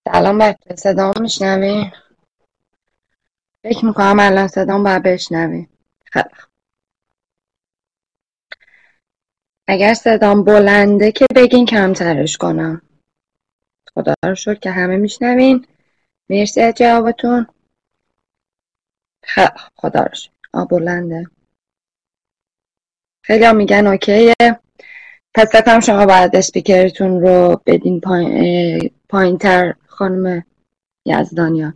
سلام بچه، صدام میشنوی؟ فکر میکنم الان صدام باید بشنوی. خیلی خوب. اگر صدام بلنده که بگین کمترش کنم. خدا رو شکر که همه میشنوین. مرسی از جوابتون. خیلی خوب، خدا رو شکر. بلنده. خیلی هم میگن اوکیه. پس فکرم شما باید اسپیکرتون رو بدین پایین تر خانم یزدانیان.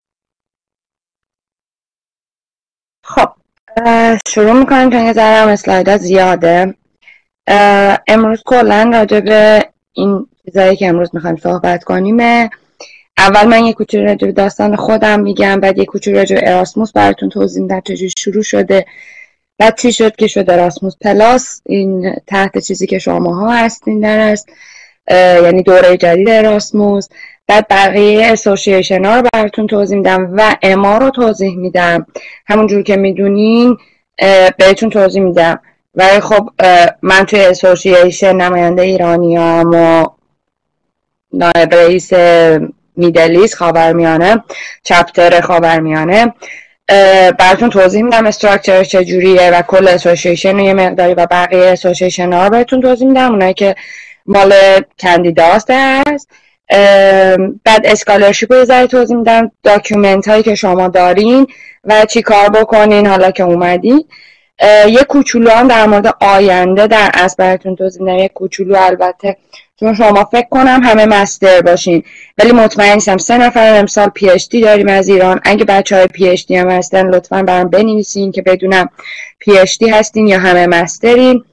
خب شروع میکنیم چون یه ذره هم اسلایدها زیاده. امروز کلا راجع به این چیزایی که امروز میخوایم صحبت کنیم، اول من یه کوچولو راجع به داستان خودم میگم، بعد یه کوچولو راجع به اراسموس براتون توضیح میدم چجوری شروع شده، بعد چی شد که شد اراسموس پلاس، این تحت چیزی که شماها هستین درست، یعنی دوره جدید اراسموس. بعد بقیه اسوسییشن ها رو براتون توضیح میدم و اما رو توضیح میدم، همونجور که میدونین بهتون توضیح میدم. ولی خب من توی اسوسییشن نماینده ایرانیام و نایب رئیس میدلیست خاورمیانه، چپتر خاورمیانه، براتون توضیح میدم استراکچر چجوریه و کل اسوسییشن یه مقداری و بقیه اسوسییشن ها رو بهتون توضیح میدم، اونایی که مال کاندیداست هست. بعد اسکالرشیپ رو یه ذره توضیح میدم، داکیومنت هایی که شما دارین و چی کار بکنین حالا که اومدین. یه کوچولو هم در مورد آینده در اصل براتون توضیح میدم، یه کوچولو البته، چون شما فکر کنم همه مستر باشین ولی مطمئن نیستم. 3 نفر امسال پی اچ دی داریم از ایران. اگه بچهای پی اچ دی هم هستن لطفا برام بنویسین که بدونم پی اچ دی هستین یا همه مسترین.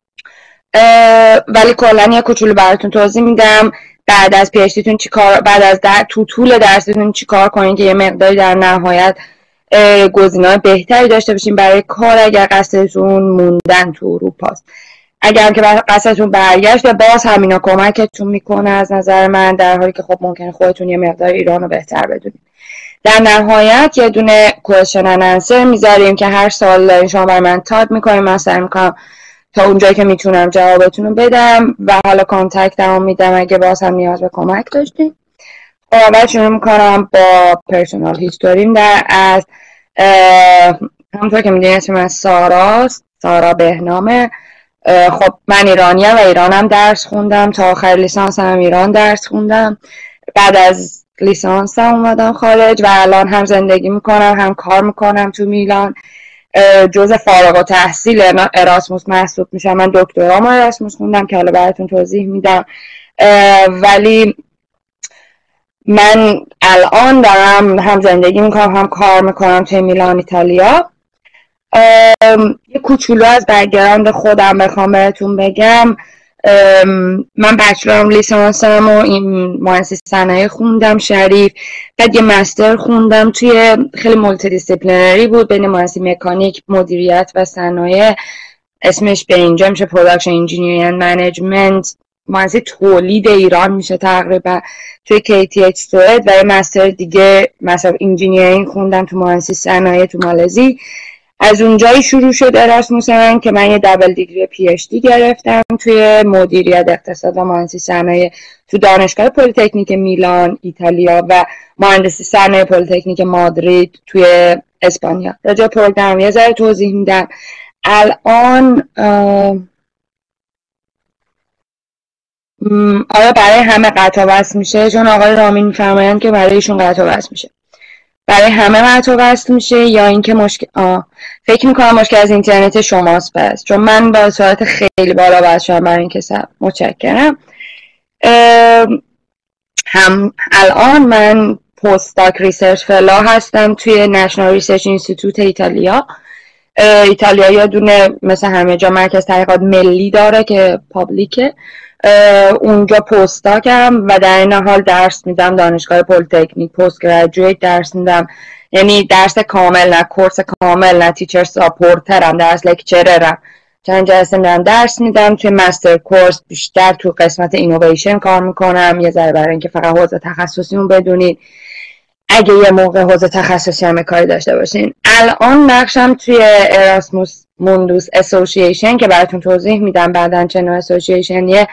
ولی کلا یه کوچولو براتون توضیح میدم بعد از پی اچ دیتون چیکار، بعد از تو طول درستون چیکار کنین که یه مقداری در نهایت گزینه‌های بهتری داشته باشین برای کار اگر قصدتون موندن تو اروپاست. اگر که قصدتون برگشت و باز همینا کمکتون میکنه از نظر من، در حالی که خب ممکنه خودتون یه مقدار ایران رو بهتر بدونید. در نهایت یه دونه کوئسشن اند انسر میذاریم که هر سال دارین شما برای من تایپ میکنین، من سعی میکنم تا اونجایی که میتونم جوابتون رو بدم و حالا کانتکتمو میدم اگه باز هم نیاز به کمک داشتین. اول شروع میکنم با پرسونال هیستوریم. در از همونطور که میدونید اسم من ساراست، سارا بهنامه. خب من ایرانیم و ایرانم درس خوندم، تا آخر لیسانس هم ایران درس خوندم. بعد از لیسانس هم اومدم خارج و الان هم زندگی میکنم هم کار میکنم تو میلان. جزء فارغ التحصیل اراسموس محسوب میشم. من دکترامو اراسموس خوندم که حالا براتون توضیح میدم، ولی من الان دارم هم زندگی میکنم هم کار میکنم توی میلان ایتالیا. یه کوچولو از بک‌گراند خودم بخوام بهتون بگم، من بچلرم لیسانسم و این مهندسی صنایع خوندم شریف، بعد یه مستر خوندم توی خیلی مولتی دیسیپلینری بود بین مهندسی مکانیک، مدیریت و صنایع. اسمش به اینجا میشه پروداکشن انجینیرینگ اند منیجمنت، مهندسی تولید ایران میشه تقریبا، توی KTH سوئد. و یه مستر دیگه مستر انجینیرینگ خوندم تو مهندسی صنایع تو مالزی. از اونجایی شروع شد اراسموس من که من یه دابل دیگری پی اچ دی گرفتم توی مدیریت اقتصاد و مهندسی صنایع تو دانشگاه پلی‌تکنیک میلان ایتالیا و مهندسی صنایع پلی‌تکنیک مادرید توی اسپانیا. راجع پروگرام یه ذره توضیح میدم. الان آیا برای همه قطع وصل میشه؟ چون آقای رامین میفرمایند که برای ایشون قطع وصل میشه. برای همه قطع وصل میشه یا اینکه مشکل فکر میکنم مشکل از اینترنت شماست پس، چون من با سرعت خیلی بالا وصل شدم برای اینکه متشکرم. هم الان من پست داک ریسرچ فلو هستم توی نشنال ریسرچ اینستیتوت ایتالیا. ایتالیا یه دونه مثل همه جا مرکز تحقیقات ملی داره که پابلیکه، اونجا پست داکم و در این حال درس میدم دانشگاه پلی‌تکنیک، پست گریجویت درس میدم، یعنی درس کامل نه کورس کامل نه تیچر ساپورترم، درس لکچررم. چند جلسه میرم درس میدم. توی مستر کورس بیشتر تو قسمت اینویشن کار میکنم، یه ذره برای اینکه فقط حوزه تخصصیمون بدونید اگه یه موقع حوزه تخصصی هم کاری داشته باشین. الان نقشم توی اراسموس موندوس اسوسییشن که براتون توضیح میدم بعدن چه نوع اسوسییشنیه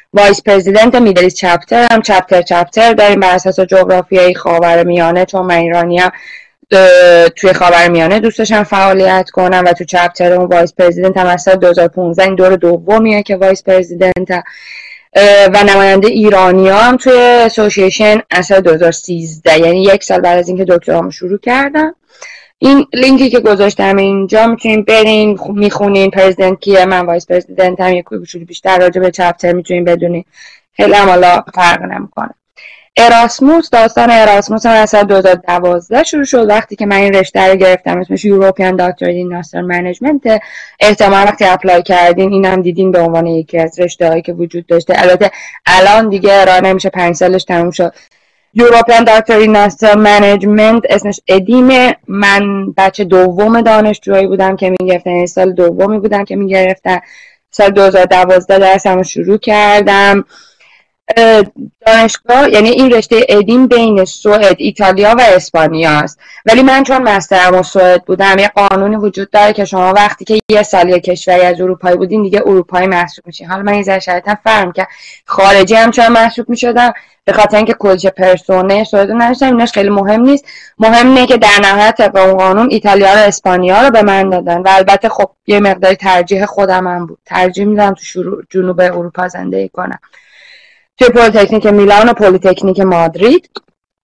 وایس پرزیدنت میدل ایست چپتر هم چپتر داریم بر اساس جغرافیای خاورمیانه، چون من ایرانیم توی خاورمیانه دوست داشتم فعالیت کنم و تو چپتر اون وایس پرزیدنت هم از سال 2015 این دور دومیه که وایس پرزیدنت و نماینده ایرانی هم توی اسوسییشن از سال 2013، یعنی 1 سال بعد از اینکه دکترامو شروع کردم. این لینکی که گذاشتم اینجا میتونین برین میخونین پرزیدنت کیه، من وایس پرزیدنت هم، یک کوچولو بیشتر راجع به چپتر میتونین بدونین، خیلی هم حالا فرق نمیکنه. اراسموس، داستان اراسموس هم از سال 2012 شروع شد وقتی که من این رشته رو گرفتم، اسمش یوروپیان داکتورت این ماستر منیجمنت. احتمال وقتی اپلای کردین اینم دیدین به عنوان یکی از رشته‌هایی که وجود داشته. البته الان دیگه ارائه نمیشه، 5 سالش تموم شد. یوروپیان داکتورت این ماستر منیجمنت اسمش ادیمه. من بچه دوم دانشجویی بودم که میگرفتن، یعنی سال دومی بودم که میگرفتن. سال 2012 درسمو شروع کردم. دانشگاه، یعنی این رشته ادین بین سوئد، ایتالیا و اسپانیا است، ولی من چون مسترم سوئد بودم یه قانونی وجود داره که شما وقتی که یه سال یه کشوری از اروپایی بودین دیگه اروپایی محسوب میشین. حالا من این ذره شرایطم فرق که خارجی هم چون محسوب میشدم به خاطر اینکه کلچ پرسونه سوئد نداشتم. ایناش خیلی مهم نیست، مهم اینه که در نهایت طبق اون قانون ایتالیا رو اسپانیا رو به من دادن و البته خب یه مقداری ترجیح خودم هم بود، ترجیح میدم تو جنوب اروپا زندگی کنم، توی پلیتکنیک میلان و پلیتکنیک مادرید.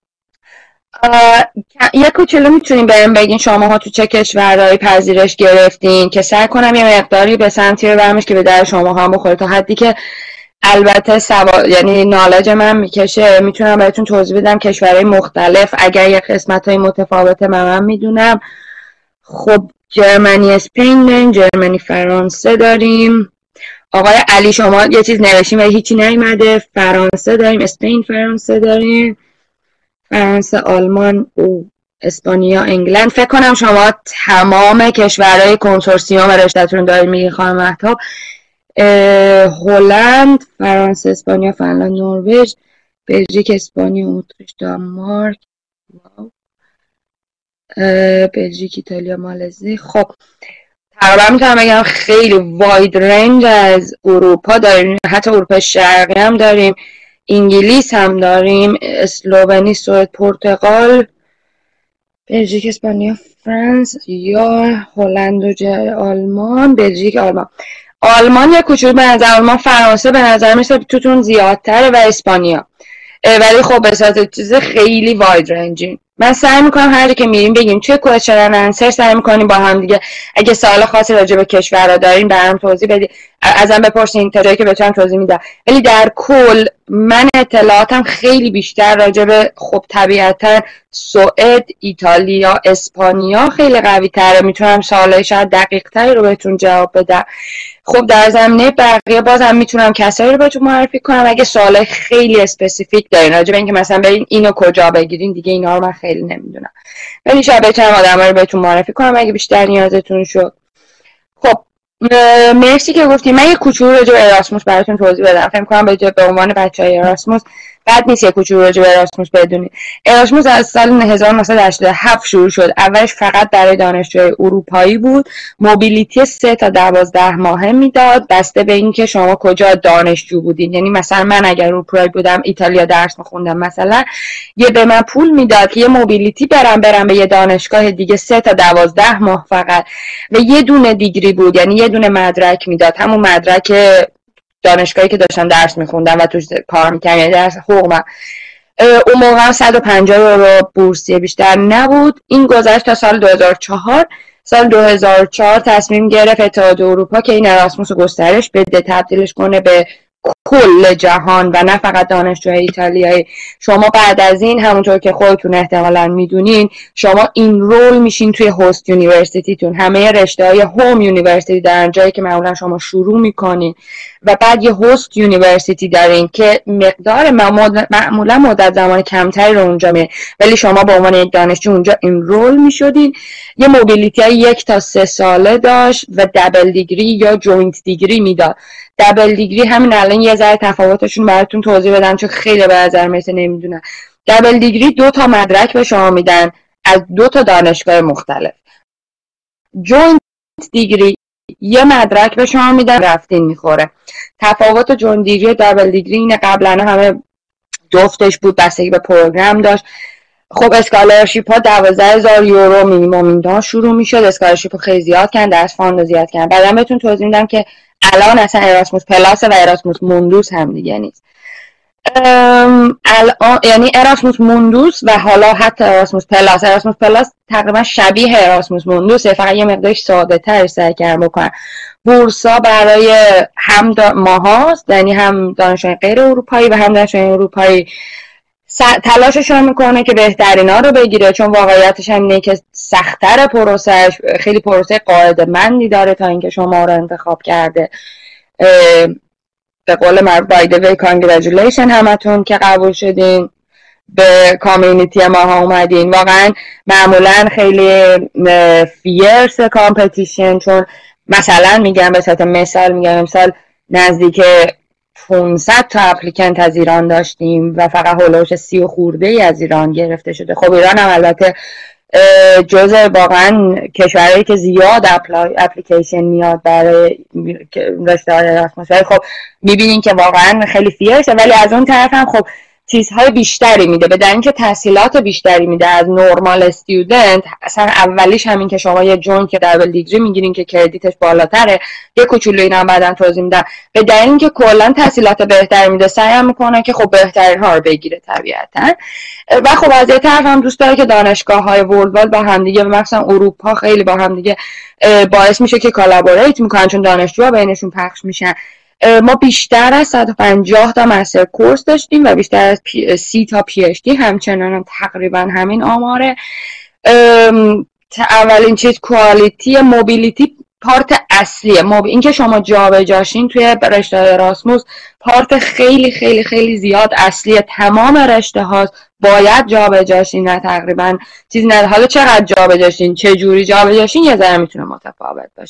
یک کوچولو میتونین بهم بگین شماها تو چه کشورهایی پذیرش گرفتین که سعی کنم یه مقداری به سمتی رو برمش که به در شماها هم بخوره، تا حدی که البته یعنی نالج من میکشه میتونم بهتون توضیح بدم کشورهای مختلف اگر یه قسمت‌های متفاوته من میدونم. خب جرمنی اسپین داریم، جرمنی فرانسه داریم. آقای علی شما یه چیز نوشتیم ولی هیچی نیومده. فرانسه داریم، اسپین فرانسه داریم، فرانسه، آلمان، اسپانیا، انگلند. فکر کنم شما تمام کشورهای کنسورسیوم رشته‌تون دارید میگین خانم مهتاب. هلند، فرانسه، اسپانیا، فنلاند، نروژ، بلژیک، اسپانیا، اتریش، دانمارک، بلژیک، ایتالیا، مالزی. خب تقریبا میتونم بگم خیلی واید رنج از اروپا داریم، حتی اروپا شرقی هم داریم، انگلیس هم داریم، اسلوونی، سوئد، پرتغال، بلژیک، اسپانیا، فرانس یا هلند و آلمان. بلژیک، آلمان یه کوچولو به نظر، آلمان، فرانسه به نظر میسه توتون زیادتره و اسپانیا، ولی خب به صورت چیز خیلی واید رنجین. من سعی میکنم هر جا که میریم بگیم توی کوئسچن انسر سعی میکنیم با هم دیگه. اگه سوال خاصی راجع به کشورها دارین برام توضیح بدید، ازم بپرسین تا جایی که بتونم توضیح میدم. ولی در کل من اطلاعاتم خیلی بیشتر راجع به خب طبیعتا سوئد، ایتالیا، اسپانیا خیلی قوی تره. میتونم سوالای شاید دقیق تری رو بهتون جواب بدم. خب در زمینه بقیه بازم میتونم کسایی رو بهتون معرفی کنم اگه سوالای خیلی اسپسیفیک دارین راجع به اینکه مثلا برین اینو کجا بگیرین، دیگه اینا رو من خیلی نمیدونم، ولی شاید بتونم آدم‌ها رو بهتون معرفی کنم اگه بیشتر نیازتون شد. خب مرسی که گفتیم. من یه کوچولو راجع به اراسموس براتون توضیح بدم. فکر کنم به عنوان بچهای اراسموس بد نیست یه کوچولو راجع به اراسموس بدونید. اراسموس از سال 1987 شروع شد. اولش فقط برای دانشجوی اروپایی بود. موبیلیتی 3 تا 12 ماهه میداد بسته به اینکه شما کجا دانشجو بودین. یعنی مثلا من اگر اروپایی بودم ایتالیا درس می‌خوندم مثلا یه به من پول میداد که یه موبیلیتی برم به یه دانشگاه دیگه 3 تا 12 ماه فقط و یه دونه دیگری بود، یعنی یه دونه مدرک میداد، همون مدرک دانشگاهی که داشتم درس میخوندم و توش کار میکردم، یعنی درس حقوق. اون موقع 150 یورو بورسیه، بیشتر نبود. این گذشت تا سال 2004. سال 2004 تصمیم گرفت اتحادیه اروپا که این اراسموس رو گسترش بده، تبدیلش کنه به کل جهان و نه فقط دانشجوهای ایتالیایی. شما بعد از این همونطور که خودتون احتمالاً میدونین شما این رول میشین توی هاست یونیورسیتیتون. همه رشته‌های هوم یونیورسیتی دارن، جایی که معمولا شما شروع میکنین و بعد یه هاست یونیورسیتی دارین که مقدار معمولا مدت زمان کمتری رو اونجا میره، ولی شما به عنوان یک دانشجو اونجا این رول میشدین. یه موبیلیتی های 1 تا 3 ساله داشت و دبل دیگری یا جوینت دیگری میداد. دبل دیگری همین الان یه ذره تفاوتشون براتون توضیح بدم چون خیلی به نظر میاد نمیدونن. دبل دیگری 2 تا مدرک به شما میدن از 2 تا دانشگاه مختلف. جوینت دیگری یه مدرک به شما میدن رفتین میخوره. تفاوت جون دیگری و دابل دیگری اینه قبلا همه جفتش بود، بستگی به پروگرام داشت. خب اسکالرشیپ ها 12,000 یورو مینیمم اینها شروع میشد. اسکالرشیپ ها خیلی زیاد کردن، درس فاند زیاد کردن. بعدم بهتون توضیح میدم که الان اصلا اراسموس پلاس و اراسموس موندوس هم دیگه نیست. الان یعنی اراسموس موندوس و حالا حتی اراسموس پلاس تقریبا شبیه اراسموس موندوسه، فقط یه مقدارش ساده تر سعی کردن بکنن. بورسا برای هم ماهاست، یعنی هم دانشجویان غیر اروپایی و هم دانشجویان اروپایی تلاشش رو میکنه که بهترینا رو بگیره، چون واقعیتش هم اینه که سخت‌تر پروسش، خیلی پروسه قاعده‌مندی داره تا اینکه شما رو انتخاب کرده. به قول معروف by the way congratulation همتون که قبول شدین به کامیونیتی ما ها اومدین. واقعا معمولا خیلی فیرس کامپتیشن، چون مثلا میگم به صورت مثال نزدیک 500 تا اپلیکنت از ایران داشتیم و فقط هولوش 30 و خورده ای از ایران گرفته شده. خب ایران هم البته جزء واقعا کشورهایی که زیاد اپلیکیشن میاد برای رشته های اراسموس، خب میبینین که واقعا خیلی فیرسه، ولی از اون طرف هم خب چیزهای بیشتری میده، بدن اینکه تحصیلات بیشتری میده از نورمال استودنت. اصلا اولیش همین که شما یه جون که دابل دیگری میگیرین که کردیتش بالاتره، یه کوچولو اینا هم بعدن توضیح میدم، بدن اینکه کلا تحصیلات بهتری میده، سعی هم میکنه که خب بهترین ها رو بگیره طبیعتا. و خب از یه طرف هم دوست داره که دانشگاه‌های ورلد با هم دیگه، مثلا اروپا خیلی با هم دیگه باعث میشه که کالابوریت میکنن، چون دانشجوها بینشون پخش میشن. ما بیشتر از 150 تا مستر کورس داشتیم و بیشتر از 30 تا پی اچ دی، همچنان هم تقریبا همین آماره. اولین چیز کوالیتی، موبیلیتی پارت اصلیه. این که شما جابجاشین توی رشته اراسموس پارت خیلی خیلی خیلی زیاد اصلیه، تمام رشته هاست باید جابجاشین، نه تقریبا چیزی نه. حالا چقدر جابجاشین، چه جوری جابجاشین یه ذره میتونه متفاوت باشه.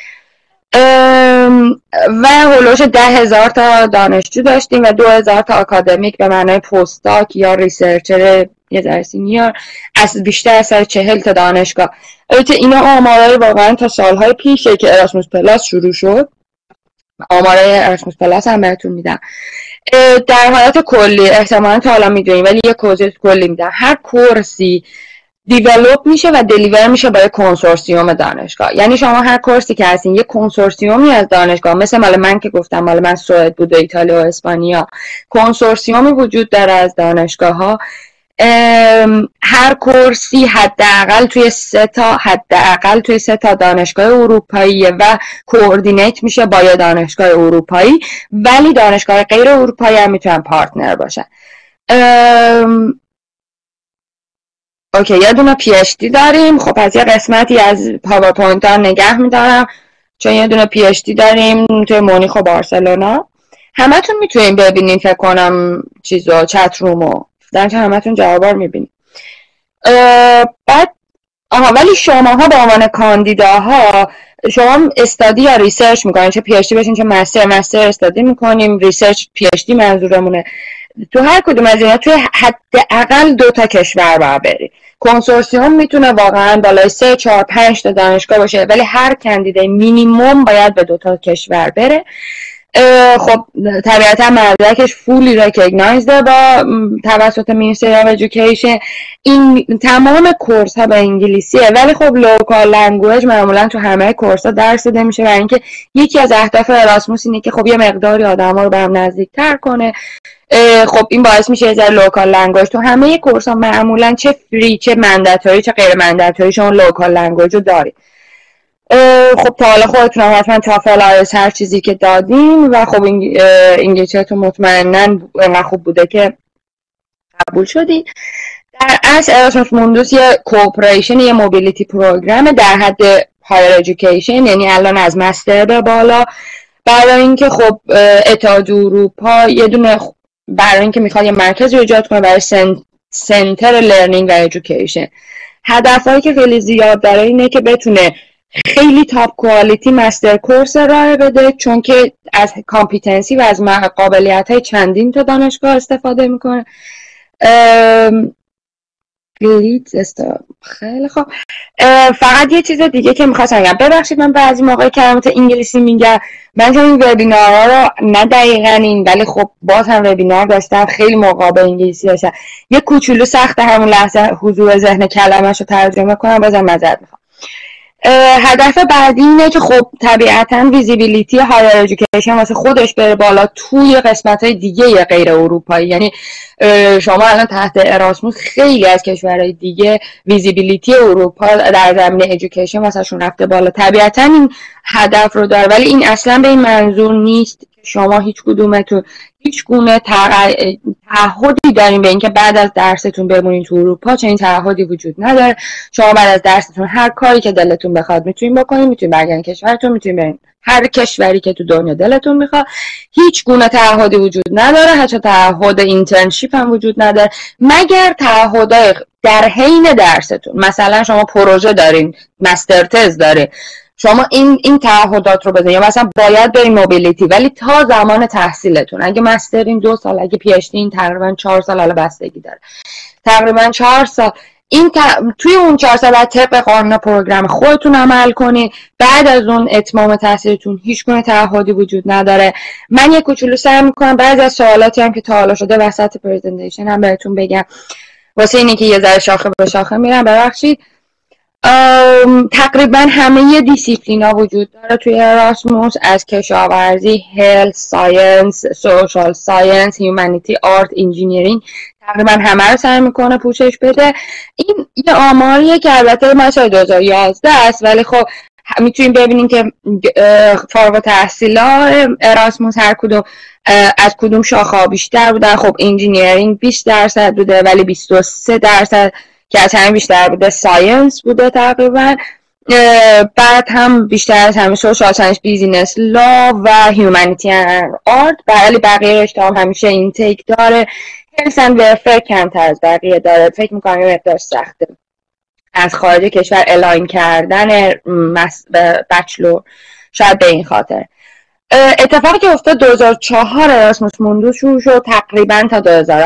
و هولوش 10,000 تا دانشجو داشتیم و 2,000 تا آکادمیک به معنای پستاک یا ریسرچر یه ذره سینیور، از بیشتر از 40 تا دانشگاه. البته اینا آمارای واقعا تا سالهای پیشه که اراسموس پلاس شروع شد. آمارای اراسموس پلاس هم بهتون میدم. در حالت کلی احتمالاً تا حالا میدونیم، ولی یه کوزیت کلی میدم. هر کورسی دیولوب میشه و دلیور میشه با یک کنسورسیوم دانشگاه. یعنی شما هر کورسی که هستین، یک کنسورسیومی از دانشگاه، مثل مال من که گفتم، مال من سوئد بود و ایتالیا و اسپانیا، کنسورسیومی وجود داره از دانشگاه ها. هر کورسی حداقل توی 3 تا دانشگاه اروپایی و کوردینیت میشه با یه دانشگاه اروپایی، ولی دانشگاه غیر اروپایی هم میتونن پارتنر باشن. اوکی، یه دونه پی اچ دی داریم. خب از یه قسمتی از پاورپوینت ها نگه میدارم، چون یه دونه پی اچ دی داریم توی مونیخ و بارسلونا. همتون میتونین ببینین فکر کنم چیزو، چت رومو در که همتون جوابار میبینین. بعد ولی شماها به عنوان کاندیداها، شما استادی یا ریسرچ میکنین، چه پی اچ دی بشین چه مستر استادی میکنیم، ریسرچ پی اچ دی منظورمونه. تو هر کدوم از اینا توی حداقل 2 تا کشور باید برید. کنسورسیوم میتونه واقعا بالای 3 4 5 تا دانشگاه باشه، ولی هر کاندیدای مینیمم باید به 2 تا کشور بره. خب طبیعتا مدرکش فولی ریکگنایزده با توسط مینیستری آف ادویکیشن. این تمام کورس ها به انگلیسیه، ولی خب لوکال لنگویج معمولا تو همه کورس ها درس داده میشه، برای اینکه یکی از اهداف اراسموس اینه که خب یه مقداری آدما رو به هم نزدیک‌تر کنه. خب این باعث میشه از لوکال لنگویج تو همه کورس ها معمولا چه فری چه منداتوری چه غیر منداتوری شما لوکال لنگویج رو دارید. خب تا حالا خودتون هم حتما تافل آیلتس هر چیزی که دادین و خب انگلیسیتون مطمئناً انقدر خوب بوده که قبول شدین. در اصل اراسموس موندوس یه کوپریشن، یه موبیلیتی پروگرام در حد هایر ادویکیشن، یعنی الان از مستر به بالا. برای اینکه خب اتحاد اروپا یه دونه برای اینکه میخواد یه مرکزی ایجاد کنه برای سنتر لرنینگ و ادویکیشن، هدفهایی که خیلی زیاد داره اینه که بتونه خیلی تاپ کوالیتی مستر کورس ارائه بده، چون که از کامپیتنسی و از قابلیت‌های چندین تا دانشگاه استفاده میکنه. خیلی خوب. فقط یه چیز دیگه که میخواستم بگم، ببخشید من بعضی موقع کلمات انگلیسی میگم، من چون این وبینارها رو نه دقیقاً این، ولی خب باز هم وبینار داشتم خیلی موقع به انگلیسی داشتم، یه کوچولو سخت همون لحظه حضور ذهن کلمه‌شو ترجمه کنم، بازم معذرت میخوام. هدف بعدی اینه که خب طبیعتاً ویزیبیلیتی هایر ادویکیشن واسه خودش بره بالا توی قسمت‌های دیگه غیر اروپایی. یعنی شما الان تحت اراسموس خیلی از کشورهای دیگه ویزیبیلیتی اروپا در زمینه ادویکیشن واسهشون رفته بالا، طبیعتاً این هدف رو داره، ولی این اصلا به این منظور نیست که شما هیچ کدومتون هیچ گونه تعهدی دارین به اینکه بعد از درستون بمونین تو اروپا. چنین تعهدی وجود نداره. شما بعد از درستون هر کاری که دلتون بخواد میتونین بکنین، میتونین برگردین کشورتون، میتونین برین هر کشوری که تو دنیا دلتون میخواد. هیچ گونه تعهدی وجود نداره، حتی تعهد اینترنشیپ هم وجود نداره، مگر تعهدای در حین درستون. مثلا شما پروژه دارین، مستر تز داره، شما این تعهدات رو بزنید، یا مثلا باید برین موبیلیتی ولی تا زمان تحصیلتون. اگه مسترین 2 سال، اگه پی اچ دی تقریبا 4 سال، حالا بستگی داره، تقریبا 4 سال. توی اون 4 سال بعد طبق قانون پروگرام خودتون عمل کنید. بعد از اون اتمام تحصیلتون هیچ گونه تعهدی وجود نداره. من یه کوچولو سعی میکنم بعضی از سوالاتی هم که تا حالا شده وسط پرزنتیشن هم بهتون بگم، واسه اینی که یه ذره شاخه به شاخه میرم. ببخشید. تقریبا همه دیسیپلینا وجود داره توی اراسموس، از کشاورزی، هلت ساینس، سوشال ساینس، هیومانیتی، آرت، انجینیرینگ، تقریبا همه رو سعی میکنه پوشش بده. این یه آماریه که البته ما سال 2011 است، ولی خب میتونیم ببینیم که فارغ التحصیلا اراسموس هر کدوم از کدوم شاخه بیشتر بودن. خب انجینیرینگ 20% بوده، ولی 23% که از همه بیشتر بوده ساینس بوده تقریبا. بعد هم بیشتر از همه سوشال ساینس، بیزینس، لا و هیومانیتی اند آرت. ولی بقیه رشته هم همیشه اینتیک داره. هلث اند ورفر کمتر از بقیه داره. فکر میکنم یه مقدار سخته از خارج کشور الاین کردن بچلور، شاید به این خاطر. اتفاقی که افتاد 2004 اراسموس موندوس شروع شد تقریبا تا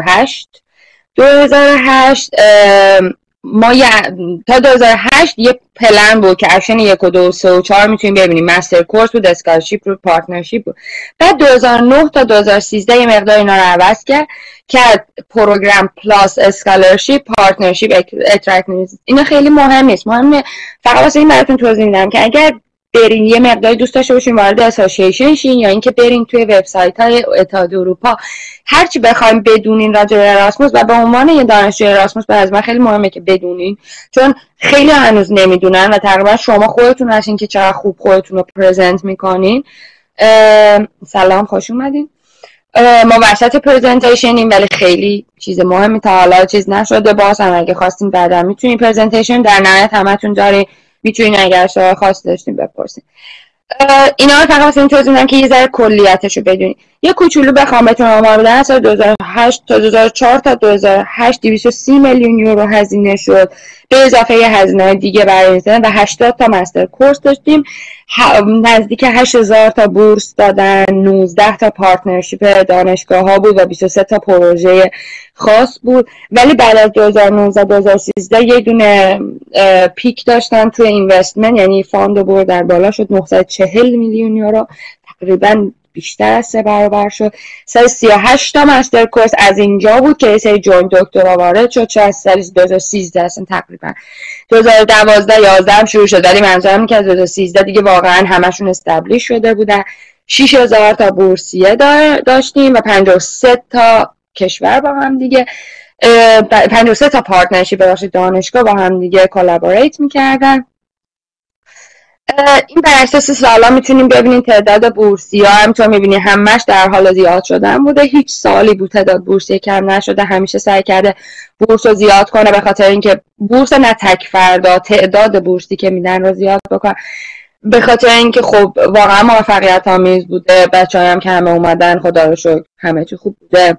2008 ما تا 2008 یه پلن بود که اکشن 1 و 2 و 3 و 4 میتونیم ببینیم. مستر کورس بود، اسکالرشیپ بود، پارتنرشیپ بود. بعد 2009 تا 2013 یه مقدار اینا رو عوض کرد پروگرام پلاس اسکالرشیپ، پارتنرشیپ، اترکت. اینا خیلی مهم نیست. مهمه فقط واسه این براتون توضیح میدم که اگر برین یه مقداری دوست داشته باشین وارد اسوسییشن شین، یا اینکه برین توی وبسایت‌های اتحادیه اروپا هر چی بخواید بدونین راجع به اراسموس، و به عنوان یه دانشجوی اراسموس برای من خیلی مهمه که بدونین، چون خیلی هنوز نمیدونن و تقریبا شما خودتون هستین که چقدر خوب خودتون رو پرزنت میکنین. سلام، خوش اومدین. ما وسط پرزنتیشنیم ولی خیلی چیز مهمی تا حالا چیز نشده. باز هم اگه خواستین بعدا میتونین پرزنتیشن در نهایت همتون دارین، میتونین اگر سوال خاص داشتین بپرسین. اینا رو فقط واسه این توضیح میدم که یه ذره کلیتشو بدونین. یه کوچولو بخوام بهتون آمار بدم، از سال 2008 تا 2004 تا 2008 230 میلیون یورو هزینه شد، به اضافه یه هزینه‌های دیگه برای اینترنت، و 80 تا مستر کورس داشتیم. نزدیک 8000 تا بورس دادن، 19 تا پارتنرشیپ دانشگاه‌ها بود و 23 تا پروژه خاص بود. ولی بعد از 2019 2013 یه دونه پیک داشتن توی اینوستمنت، یعنی فاند بردن بالا شد 940 میلیون یورو، تقریبا بیشتر از 3 برابر شد. 138 تا مستر کورس از اینجا بود که یه سری جوین دکترا وارد شد، چه از سال 2013 اصلا تقریبا 2012 11 هم شروع شد، ولی منظورم اینه که از 2013 دیگه واقعا همشون استبلیش شده بودن. 6000 تا بورسیه داشتیم و 53 تا کشور با هم دیگه 53 تا پارتنرشیپ باشید دانشگاه با هم دیگه کلابوریت میکردن. این بر اساس سالا میتونیم ببینیم تعداد بورسی‌ها همینطور میبینیم همش در حال زیاد شدن بوده. هیچ سالی بود تعداد بورسیه کم نشده، همیشه سعی کرده بورس رو زیاد کنه، به خاطر اینکه بورس نه تک فردا، تعداد بورسی که میدن رو زیاد بکنه، به خاطر اینکه خب واقعا موفقیت آمیز بوده. بچه‌ها هم که همه اومدن خدا رو شکر همه چی خوب بوده.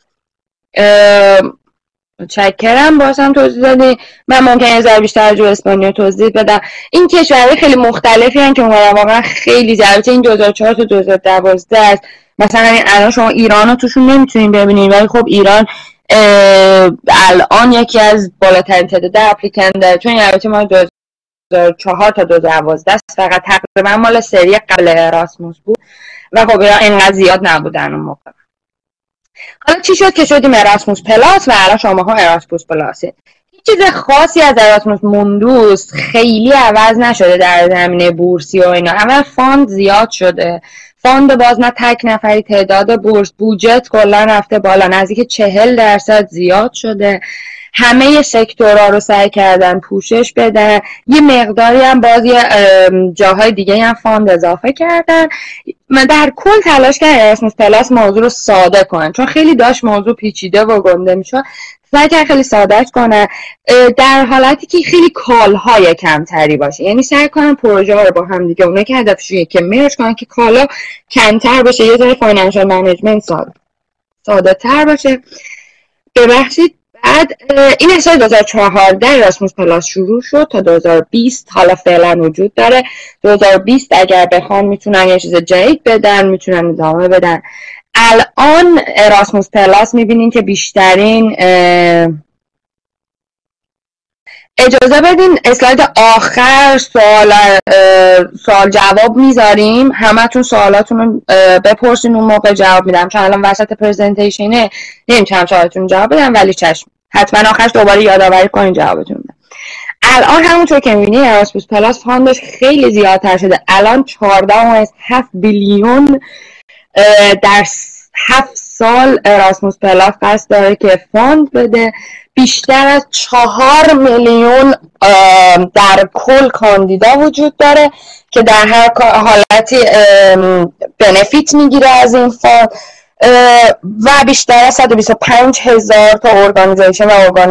چکرم بازم توضیح دادی. من ممکنه یه ذره بیشتر جو اسپانیا توضیح بدم. این کشورهای خیلی مختلفی هستن که اومدن، واقعا خیلی جالبه. این 2004 تا 2012 است. مثلا الان شما ایران رو توشون نمیتونین ببینین، ولی خب ایران الان یکی از بالاترین تعداد اپلیکنت داره، چون البته ما 2004 تا 2012 فقط تقریبا مال سری قبل اراسموس بود و خب اینقدر زیاد نبودن اون موقع. حالا چی شد که شدیم اراسموس پلاس و الان شماها اراسموس پلاسه. هیچ چیز خاصی از اراسموس موندوس خیلی عوض نشده در زمینه بورسی و اینا. اول فاند زیاد شده، فاند باز نه تک نفری، تعداد بورس، بودجت کلا رفته بالا، نزدیک 40% زیاد شده. همه سکتورها رو سعی کردن پوشش بدن، یه مقداری هم باز یه جاهای دیگه هم فاند اضافه کردن. در کل تلاش کردن اراسموس پلاس موضوع رو ساده کنن، چون خیلی داشت موضوع پیچیده و گنده میشد. سعی کردن خیلی ساده کنن در حالتی که خیلی کالهای کمتری باشه، یعنی سعی کنن پروژه ها رو با هم دیگه، اونایی که هدفشون یکی مرج کنن که کالا کمتر باشه، یه ذره فاینانشال منیجمنت ساده تر باشه. ببخشید. بعد این سال 2014 اراسموس پلاس شروع شد تا 2020 حالا فعلا وجود داره. 2020 اگر بخوان میتونن یه چیز جدید بدن، میتونن ادامه بدن. الان اراسموس پلاس میبینین که بیشترین اجازه بدین اسلاید آخر سوال جواب میذاریم، همتون سوالاتون رو بپرسین اون موقع جواب میدم، چون الان وسط پرزنتیشنه نمیتونم سوالاتون جواب بدم، ولی چشم حتما آخرش دوباره یادآوری کنین جوابتون بدم. الان همونطور که میبینید اراسموس پلاس فاندش خیلی زیادتر شده. الان 14.7 بیلیون در 7 سال اراسموس پلاس قصد داره که فاند بده. بیشتر از 4 میلیون در کل کاندیدا وجود داره که در هر حالتی بنفیت میگیره از این فاند و بیشتر از 125,000 تا ارگانیزیشن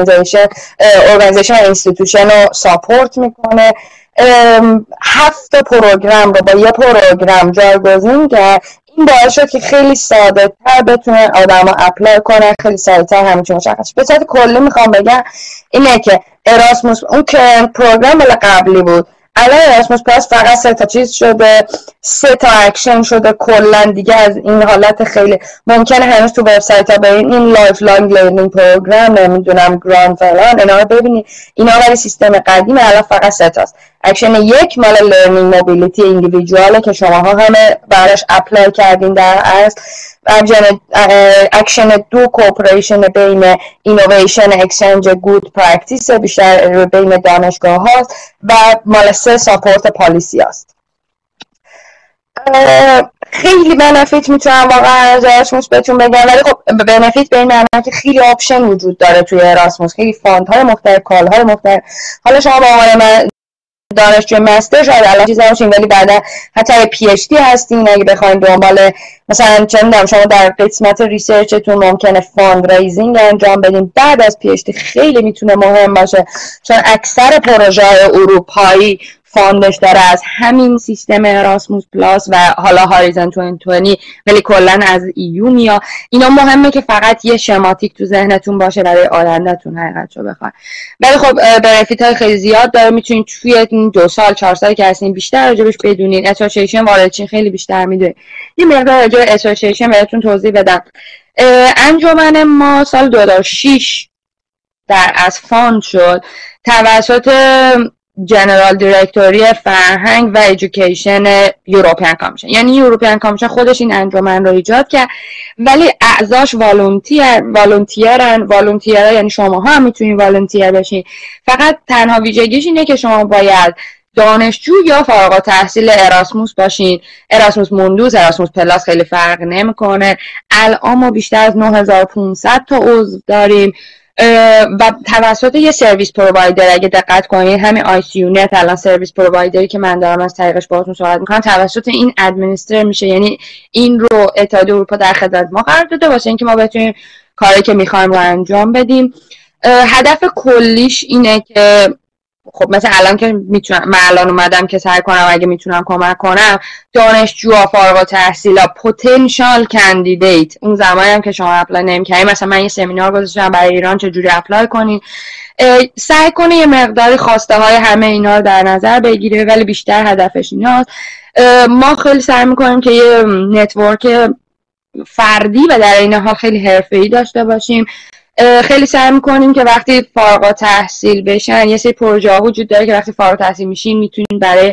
و اینستیتوشن رو ساپورت میکنه. 7 پروگرام رو با یه پروگرام جایگزین کرد. این باعث شد که خیلی ساده تر بتونن آدما اپلای کنن، خیلی ساده تر همه چی مشخص. به صورت کلی میخوام بگم اینه که اراسموس اون که پروگرام مال قبلی بود، الان اراسموس پلاس فقط 3 تا چیز شده، 3 تا اکشن شده کلا دیگه. از این حالت خیلی ممکنه هنوز تو وبسایت ها برین این لایف لانگ لرنینگ پروگرام، نمیدونم گراند فلان اینا رو ببینید، اینا ولی سیستم قدیمه. الان فقط 3 تاست. اکشن 1 مال لرنینگ موبیلیتی ایندیویدواله که شماها همه براش اپلای کردین در اصل. اکشن 2 کوپریشن بین اینویشن اکسچنج گود پرکتیس بیشتر بین دانشگاه هاست و مال 3 ساپورت پالیسی هاست. خیلی بنفیت میتونم واقعا از اراسموس بهتون بگم، ولی خب بنفیت به این معنی که خیلی آپشن وجود داره توی اراسموس، خیلی فاندهای مختلف، کالهای مختلف. حالا شما با عنوان دانشجو مستر شاید الان چیزا باشین، ولی بعدا حتی پی اچ دی هستین اگه بخواید دنبال مثلا چه میدونم شما در قسمت ریسرچتون ممکنه فاند ریزینگ انجام بدین بعد از پی اچ دی، خیلی میتونه مهم باشه چون اکثر پروژه اروپایی فاندش داره از همین سیستم اراسموس پلاس و حالا هاریزون 2020 ولی کلا از ایو میاد. اینا مهمه که فقط یه شماتیک تو ذهنتون باشه برای آیندهتون حقیقتشو بخواید. ولی خب بنفیت های خیلی زیاد داره، میتونید توی 2 سال 4 سال که هستین بیشتر راجبش بدونین. اسوسییشن واردچین خیلی بیشتر میدونه. یه مقدار راجع به اسوسییشن بهتون توضیح بدم. انجمن ما سال 2006 در از فاند شد توسط جنرال دیرکتوری فرهنگ و ایژوکیشن یوروپیان کامیشن. یعنی یوروپیان کامیشن خودش این انجمن رو ایجاد کرد ولی اعضاش والونتیرن یعنی شماها هم میتونید والونتیر بشین. فقط تنها ویژگیش اینه که شما باید دانشجو یا فارغ التحصیل اراسموس باشین. اراسموس موندوس، اراسموس پلاس خیلی فرق نمیکنه. الان ما بیشتر از 9500 تا عضو داریم و توسط یه سرویس پرووایدر، اگه دقت کنید همین آی سی یو نت الان سرویس پرووایدری که من دارم از طریقش باهاتون صحبت میکنم توسط این ادمنستر میشه. یعنی این رو اتحادیه اروپا در خدمت ما قرار داده واسه اینکه ما بتونیم کاری که میخوایم رو انجام بدیم. هدف کلیش اینه که خب مثلا الان که میتونم، من الان اومدم که سعی کنم اگه میتونم کمک کنم دانشجوها، فارغ التحصیلا، پتانسیال کاندیدیت، اون زمانی هم که شما اپلای نمی‌کنید، مثلا من یه سمینار گذاشتم برای ایران چجوری اپلای کنین، سعی کنه یه مقداری خواسته های همه اینا رو در نظر بگیره ولی بیشتر هدفش ایناست. ما خیلی سعی میکنیم که یه نتورک فردی و در این حال خیلی حرفه‌ای داشته باشیم. خیلی سعی میکنیم که وقتی فارغ التحصیل بشن، یه سری پروژه ها وجود داره که وقتی فارغ التحصیل میشین میتونین برای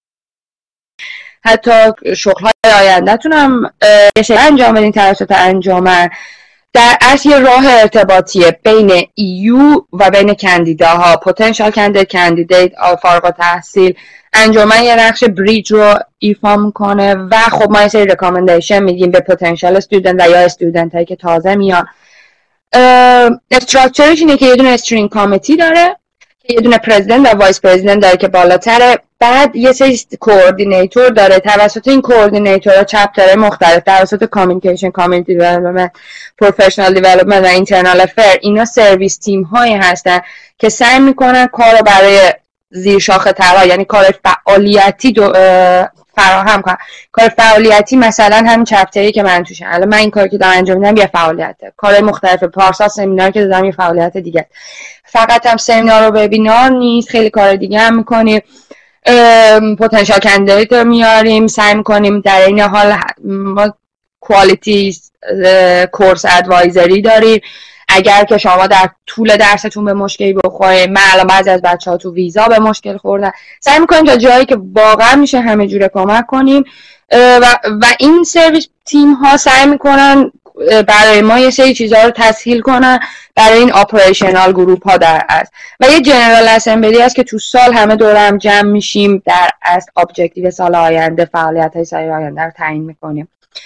حتی شغل‌های آینده‌تون هم یه سری انجام بدین توسط انجمن. در اصل یه راه ارتباطیه بین EU و بین کاندیداها، پتانسیال کاندیدیت فارغ التحصیل. انجمن یه نقش بریج رو ایفا میکنه و خب ما یه سری ریکامندیشن میدیم به پتانسیال استودنت و یا استودنت هایی که تازه میان. استراکچرش اینه که یه دونه استرینگ کامیتی داره که یه دونه پرزیدنت و وایس پرزیدنت داره که بالاتره. بعد یه سری کوردینیتور داره. توسط این کوردینیتورها چپترهای مختلف، توسط کامیونیکیشن، کامیونیتی دیولپمنت، پروفشنال دیولپمنت و اینترنال افیر، اینا سرویس تیم هایی هستن که سعی میکنن کار رو برای زیر شاخه طرح، یعنی کار فعالیتی فراهم کنن. کار فعالیتی مثلا همین چپتری که من توشم، الان من این کاری که دارم انجام میدم یه فعالیته. کار مختلف پارسال سمینار که دادم یه فعالیت دیگه. فقط هم سمینار و وبینار نیست، خیلی کار دیگه هم میکنیم. پتانسیال کاندیدیت رو میاریم، سعی میکنیم در این حال ما کوالیتی کورس ادوایزری داریم. اگر که شما در طول درستون به مشکلی بخورید، من الان بعضی از بچه‌ها تو ویزا به مشکل خوردن، سعی میکنیم تا جایی که واقعا میشه همه جوره کمک کنیم و این سرویس تیم ها سعی میکنن برای ما یه سری چیزها رو تسهیل کنن برای این اپریشنال گروپ ها در اصل. و یه جنرال اسمبلی هست که تو سال همه دور هم جمع میشیم، در اصل ابجکتیو سال آینده، فعالیت های سال آینده رو تعیین میکنیم.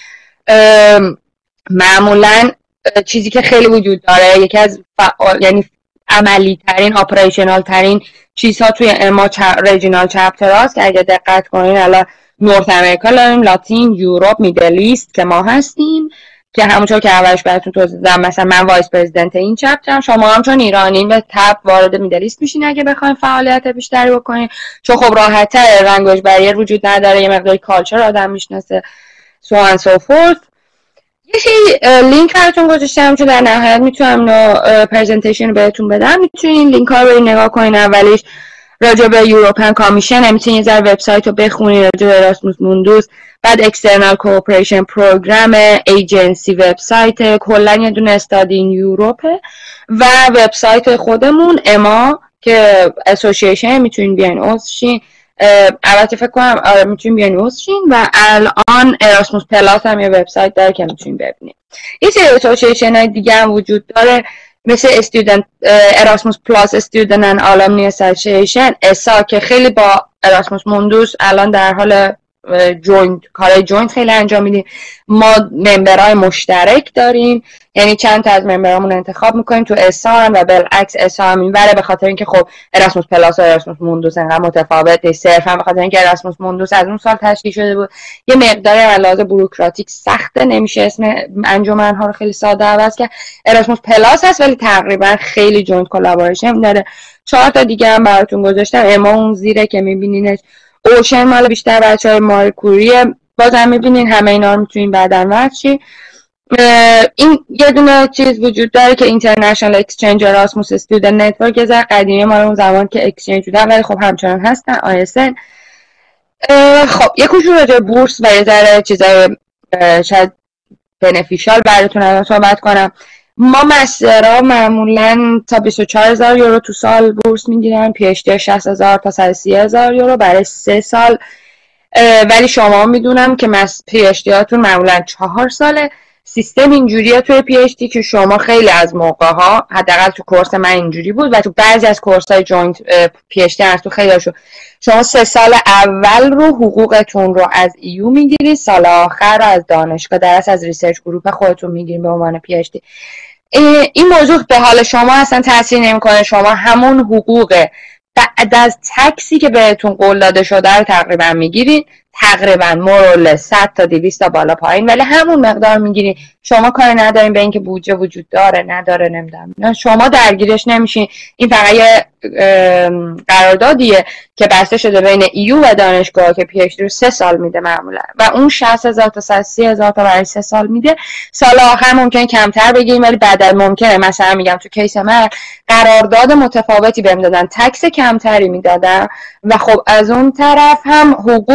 معمولا چیزی که خیلی وجود داره، یکی از یعنی عملی ترین، اپریشنال ترین چیزها توی اما ریجینال چپتر هاست که اگه دقت کنین الان نورت امریکا داریم، لاتین، یوروپ، میدل ایست که ما هستیم، که همونطور که اولش براتون توضیح دادم مثلا من وایس پرزیدنت این چپترم، شما هم چون ایرانین به تبع وارد میدل ایست میشین اگه بخواین فعالیت بیشتری بکنین، چون خب راحت‌تر، لنگویج بریر وجود نداره، یه مقدار کالچر آدم میشناسه، so and so forth. یه لینک براتون گذاشتم چون در نهایت میتونم اینو پرزنتیشن رو بهتون بدم، میتونین لینک ها رو برید نگاه کنین. اولیش راجع به یوروپیان کامیشن، میتونین یه ذره وبسایت رو بخونین راجع به اراسموس موندوس. بعد اکسترنال کوآپریشن پروگرام، ایجنسی وبسایت، کلا یه دونه استادی این یوروپه و وبسایت خودمون اما که اسوسییشن، میتونین بیاین عضو شین. البته فکر کنم آره میتونین بیاین عضو شین و الان اراسموس پلاس هم یه وبسایت داره که میتونین ببینین. یه سری اسوسییشن های دیگه هم وجود داره مثل استودنت اراسموس پلاس استودنت اند آلومنی اسوسییشن اسا که خیلی با اراسموس موندوس الان در حال جوینت، کارهای جوینت خیلی انجام میدیم. ما ممبرای مشترک داریم، یعنی چند تا از ممبرامون انتخاب میکنیم تو اسا هم و بالعکس اسا هم اینوره، به خاطر اینکه خب اراسموس پلاس و اراسموس موندوس انقدر متفاوت نیست، صرفا به خاطر اینکه اراسموس موندوس از اون سال تشکیل شده بود، یه مقدار علاوه بوروکراتیک سخته، نمیشه اسم انجمن‌ها رو خیلی ساده عوض کرد. اراسموس پلاس هست ولی تقریبا خیلی جوینت کلابوریشن داره. 4 تا دیگه هم براتون گذاشتم، اما اون زیره که میبینینش، اوشن مال بیشتر بچه‌های ماری کوریه، بازم میبینین همه اینا رو میتونین بعداً وقت. این یه دونه چیز وجود داره که اینترنشنال اکسچنج اراسموس استودنت نتورک، یه ذره قدیمی مال اون زمان که اکسچنج بودن ولی خب همچنان هستن، ISN. خب یه کوچولو راجع بورس و یه ذره چیزای شاید بنفیشال براتون الان صحبت کنم. ما مسترها معمولا تا 24,000 یورو تو سال بورس میگیرن، پی اچ دی 60,000 تا 130,000 یورو برای 3 سال. ولی شما میدونم که پی اچ دی هاتون معمولا 4 ساله. سیستم اینجوریه توی پی اچ دی که شما خیلی از موقع ها، حداقل تو کورس من اینجوری بود و تو بعضی از کورس های جوینت پی اچ دی هست تو خیلی هاشون، شما 3 سال اول رو حقوقتون رو از ایو میگیرید، سال آخر رو از دانشگاه در از ریسرچ گروپ خودتون میگیرید به عنوان پی اچ دی. این موضوع به حال شما اصلا تاثیر نمیکنه، شما همون حقوق بعد از تکسی که بهتون قول داده شده رو تقریبا میگیرید، تقریبا مرول 100 تا 200 تا بالا پایین، ولی همون مقدار میگیرید. شما کاری ندارین به اینکه بودجه وجود داره نداره، نمیدونم، شما درگیرش نمیشین. این فقط یه قراردادیه که بسته شده بین ایو و دانشگاه که پی اچ دی رو 3 سال میده معمولا و اون 60,000 تا 130,000 تا برای 3 سال میده. سال آخر ممکنه کمتر بگیریم ولی بعدا ممکنه مثلا میگم تو کیس من قرارداد متفاوتی بهم دادن، تکس کمتری میدادن و خب از اون طرف هم حقوق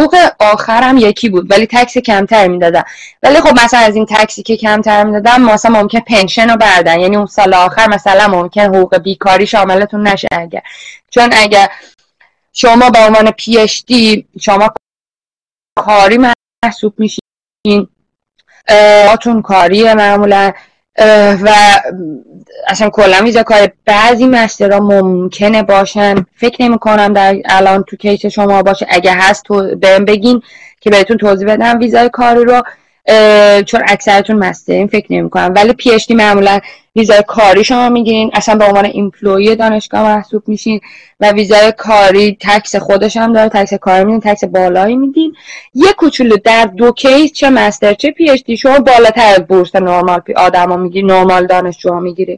آخرم یکی بود ولی تکس کمتر میدادن. ولی خب مثلا از این تکسی که کمتر میدادن مثلا ممکن پنشن رو بردن، یعنی اون سال آخر مثلا ممکن حقوق بیکاری شاملتون نشه. چون اگر شما به عنوان پی اچ دی شما کاری محسوب میشین، هاتون کاریه معمولا و اصلا کلا ویزا کاری. بعضی مسترها ممکنه باشن، فکر نمی کنم در الان تو کیس شما باشه، اگه هست تو بهم بگین که بهتون توضیح بدم ویزای کاری رو، چون اکثرتون مسترین فکر نمی کنم. ولی پی اچ دی معمولا ویزای کاری شما میگیرین، اصلا به عنوان ایمپلوی دانشگاه محسوب میشین و ویزای کاری تکس خودش هم داره، تکس کاری میدین، تکس بالایی میدین. یه کوچولو در دو کیس چه مستر چه پی اچ دی شما بالاتر از بورس نورمال آدما میگیرین، نورمال دانشجوها میگیرین.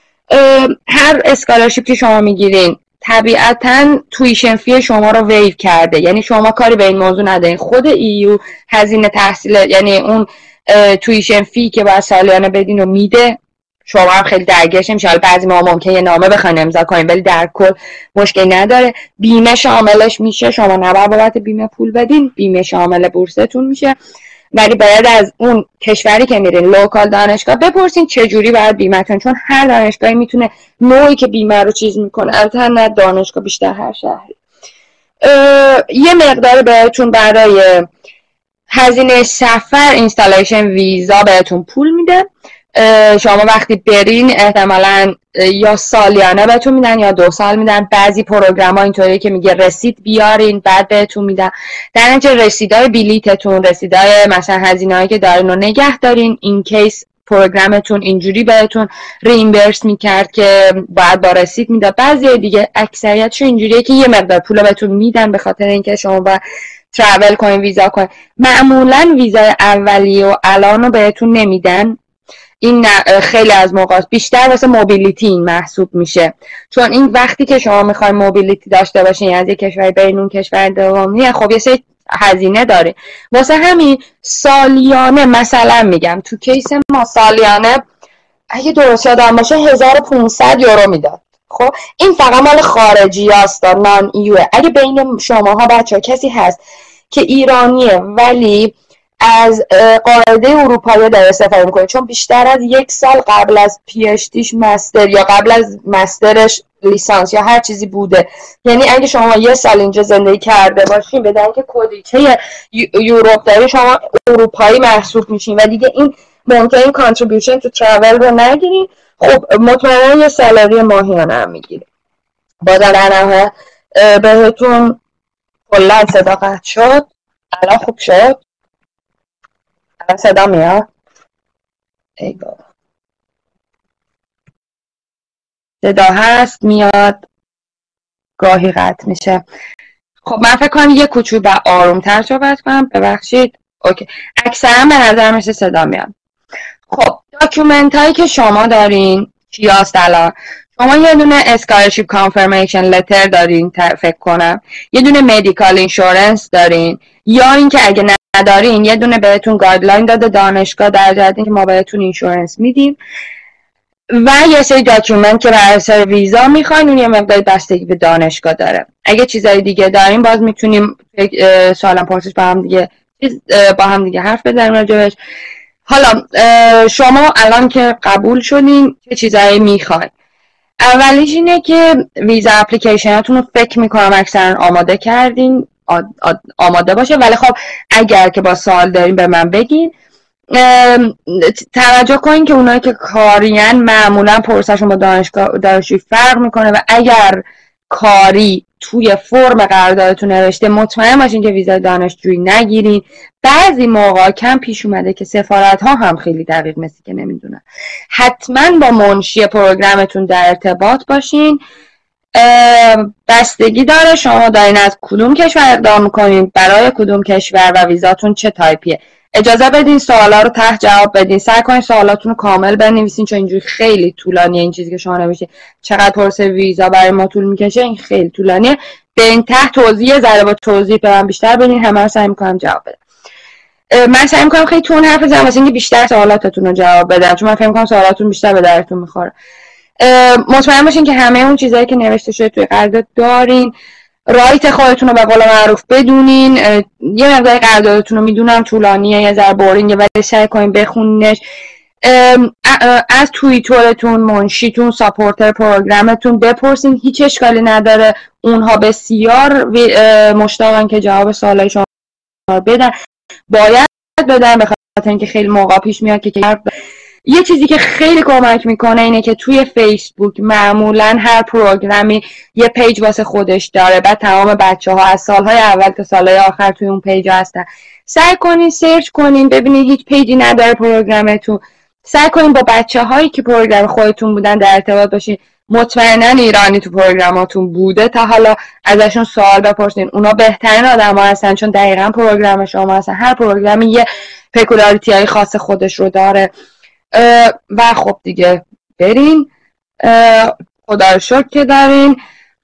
هر اسکالرشیپ که شما میگیرین طبیعتاً تویشن فی شما رو ویو کرده، یعنی شما کاری به این موضوع ندارین. خود ایو هزینه تحصیل، یعنی اون تویشن فی که باید سالیانه بدین رو میده. شما هم خیلی درگیرش نمیشه. حالا بعضی ما ممکنه یه نامه بخواین امضا کنین ولی در کل مشکلی نداره. بیمه شاملش میشه، شما نباید بابت بیمه پول بدین، بیمه شامل بورستون میشه. ولی باید از اون کشوری که میرین لوکال دانشگاه بپرسین چه جوری باید بیمه‌تون، چون هر دانشگاهی میتونه نوعی که بیمه رو چیز میکنه. البته نه دانشگاه، بیشتر هر شهری. یه مقدار بهتون برای هزینه سفر اینستالیشن ویزا بهتون پول میده. شما وقتی برین احتمالاً یا سالیانه بهتون میدن یا 2 سال میدن. بعضی پروگرام ها اینطوریه که میگه رسید بیارین بعد بهتون میدن. در نتیجه رسیدای بلیتتون، رسیدای مثلا هزینه‌ای که دارین رو نگه دارین، این کیس پروگرامتون اینجوری بهتون ریمبرس میکرد که باید با رسید میداد. بعضی دیگه اکثریتش اینجوریه که یه مقدار پول بهتون میدن به خاطر اینکه شما با ترافل کنین، ویزا کنین. معمولاً ویزای اولیه و الانو بهتون نمیدن. این خیلی از موقعات بیشتر واسه موبیلیتی این محسوب میشه، چون این وقتی که شما میخواین موبیلیتی داشته باشین از یک کشور برین اون کشور دومی، خب یه سری هزینه داره. واسه همین سالیانه مثلا میگم تو کیس ما سالیانه اگه درست یادم باشه 1500 یورو میداد. خب این فقط مال خارجی هست، نان ایوه. اگه بین شماها بچه ها کسی هست که ایرانیه ولی از قاعده اروپایی داره استفاده میکنه، چون بیشتر از 1 سال قبل از پی اچ دیش مستر یا قبل از مسترش لیسانس یا هر چیزی بوده، یعنی اگه شما 1 سال اینجا زندگی کرده باشین به دلیل که کدیچه یوروپ داره شما اروپایی محسوب میشین و دیگه این ممکنه کانتریبیوشن تو ترافل رو نگیرین. خب مطمئنا یه سالاری ماهیانه هم میگیره. بازم در نهایت بهتون کلا صدا قطع شد. الان خوب شد؟ صدا میاد؟ ای بابا صدا هست میاد، گاهی قطع میشه. خب من فکر کنم یه کوچولو با آرومتر صحبت کنم. ببخشید. اوکی. اکثرا به نظر میشه صدا میاد. خب داکیومنت هایی که شما دارین چی هست الان؟ شما یه دونه اسکالرشیپ کانفرمیشن لتر دارین فکر کنم، یه دونه مدیکال اینشورنس دارین، یا اینکه اگه ندارین یه دونه بهتون گایدلاین داده دانشگاه در جهت اینکه ما بهتون اینشورنس میدیم، و یه سری داکیومنت که برای سر ویزا میخواین. اون یه مقداری بستگی به دانشگاه داره. اگه چیزای دیگه دارین باز میتونیم سوالم پرسش با هم دیگه حرف بزنیم راجعش. حالا شما الان که قبول شدین چه چیزایی میخواین؟ اولیش اینه که ویزا اپلیکیشناتون رو فکر میکنم اکثرا آماده کردین، آماده باشه. ولی خب اگر که با سوال دارین به من بگین. توجه کنین که اونایی که کارین معمولا پروسهشون با دانشجویی فرق میکنه و اگر کاری توی فرم قراردادتون نوشته مطمئن باشین که ویزای دانشجویی نگیرین. بعضی موقع کم پیش اومده که سفارت ها هم خیلی دقیق مثل که نمیدونن. حتما با منشی پروگرامتون در ارتباط باشین. بستگی داره شما دارین از کدوم کشور اقدام میکنین، برای کدوم کشور و ویزاتون چه تایپیه. اجازه بدین سوالا رو ته جواب بدین. سعی کنین سوالاتون رو کامل بنویسین، چون اینجوری خیلی طولانیه. این چیزی که شما نوشتین چقدر پروسه ویزا برای ما طول میکشه، این خیلی طولانیه. به این ته توضیح ذره با توضیح به من بیشتر بدین، همه رو سعی میکنم جواب بدم. من سعی میکنم خیلی تون حرف بزنم واسه اینکه بیشتر سوالاتتون رو جواب بدم، چون من فکر میکنم سوالاتون بیشتر به درتون میخوره. مطمئن باشین که همه اون چیزایی که نوشته شده توی قرارداد دارین. رایت خودتون رو به قول معروف بدونین. یه مقدار قراردادتون رو میدونم طولانیه، یه ذره بورینگه، ولی سعی کنین بخونینش. از توییترتون، منشیتون، ساپورتر پروگرامتون بپرسین، هیچ اشکالی نداره. اونها بسیار مشتاقن که جواب سوالای شما بدن، باید بدن، به خاطر اینکه خیلی موقع پیش میاد که یه چیزی که خیلی کمک میکنه اینه که توی فیسبوک معمولا هر پروگرامی یه پیج واسه خودش داره، بعد تمام بچه‌ها از سالهای اول تا سالهای آخر توی اون پیج هستن. سعی کنین سرچ کنین ببینین هیچ پیجی نداره پروگرامتون، سعی کنین با بچه‌هایی که پروگرام خودتون بودن در ارتباط باشین. مطمئنا ایرانی تو پروگراماتون بوده تا حالا، ازشون سوال بپرسین، اونا بهترین آدم‌ها هستن چون دقیقاً پروگرام شما هستن. هر پروگرامی یه پکولاریتی‌های خاص خودش رو داره. و خب دیگه برین، خدا رو شکر که دارین.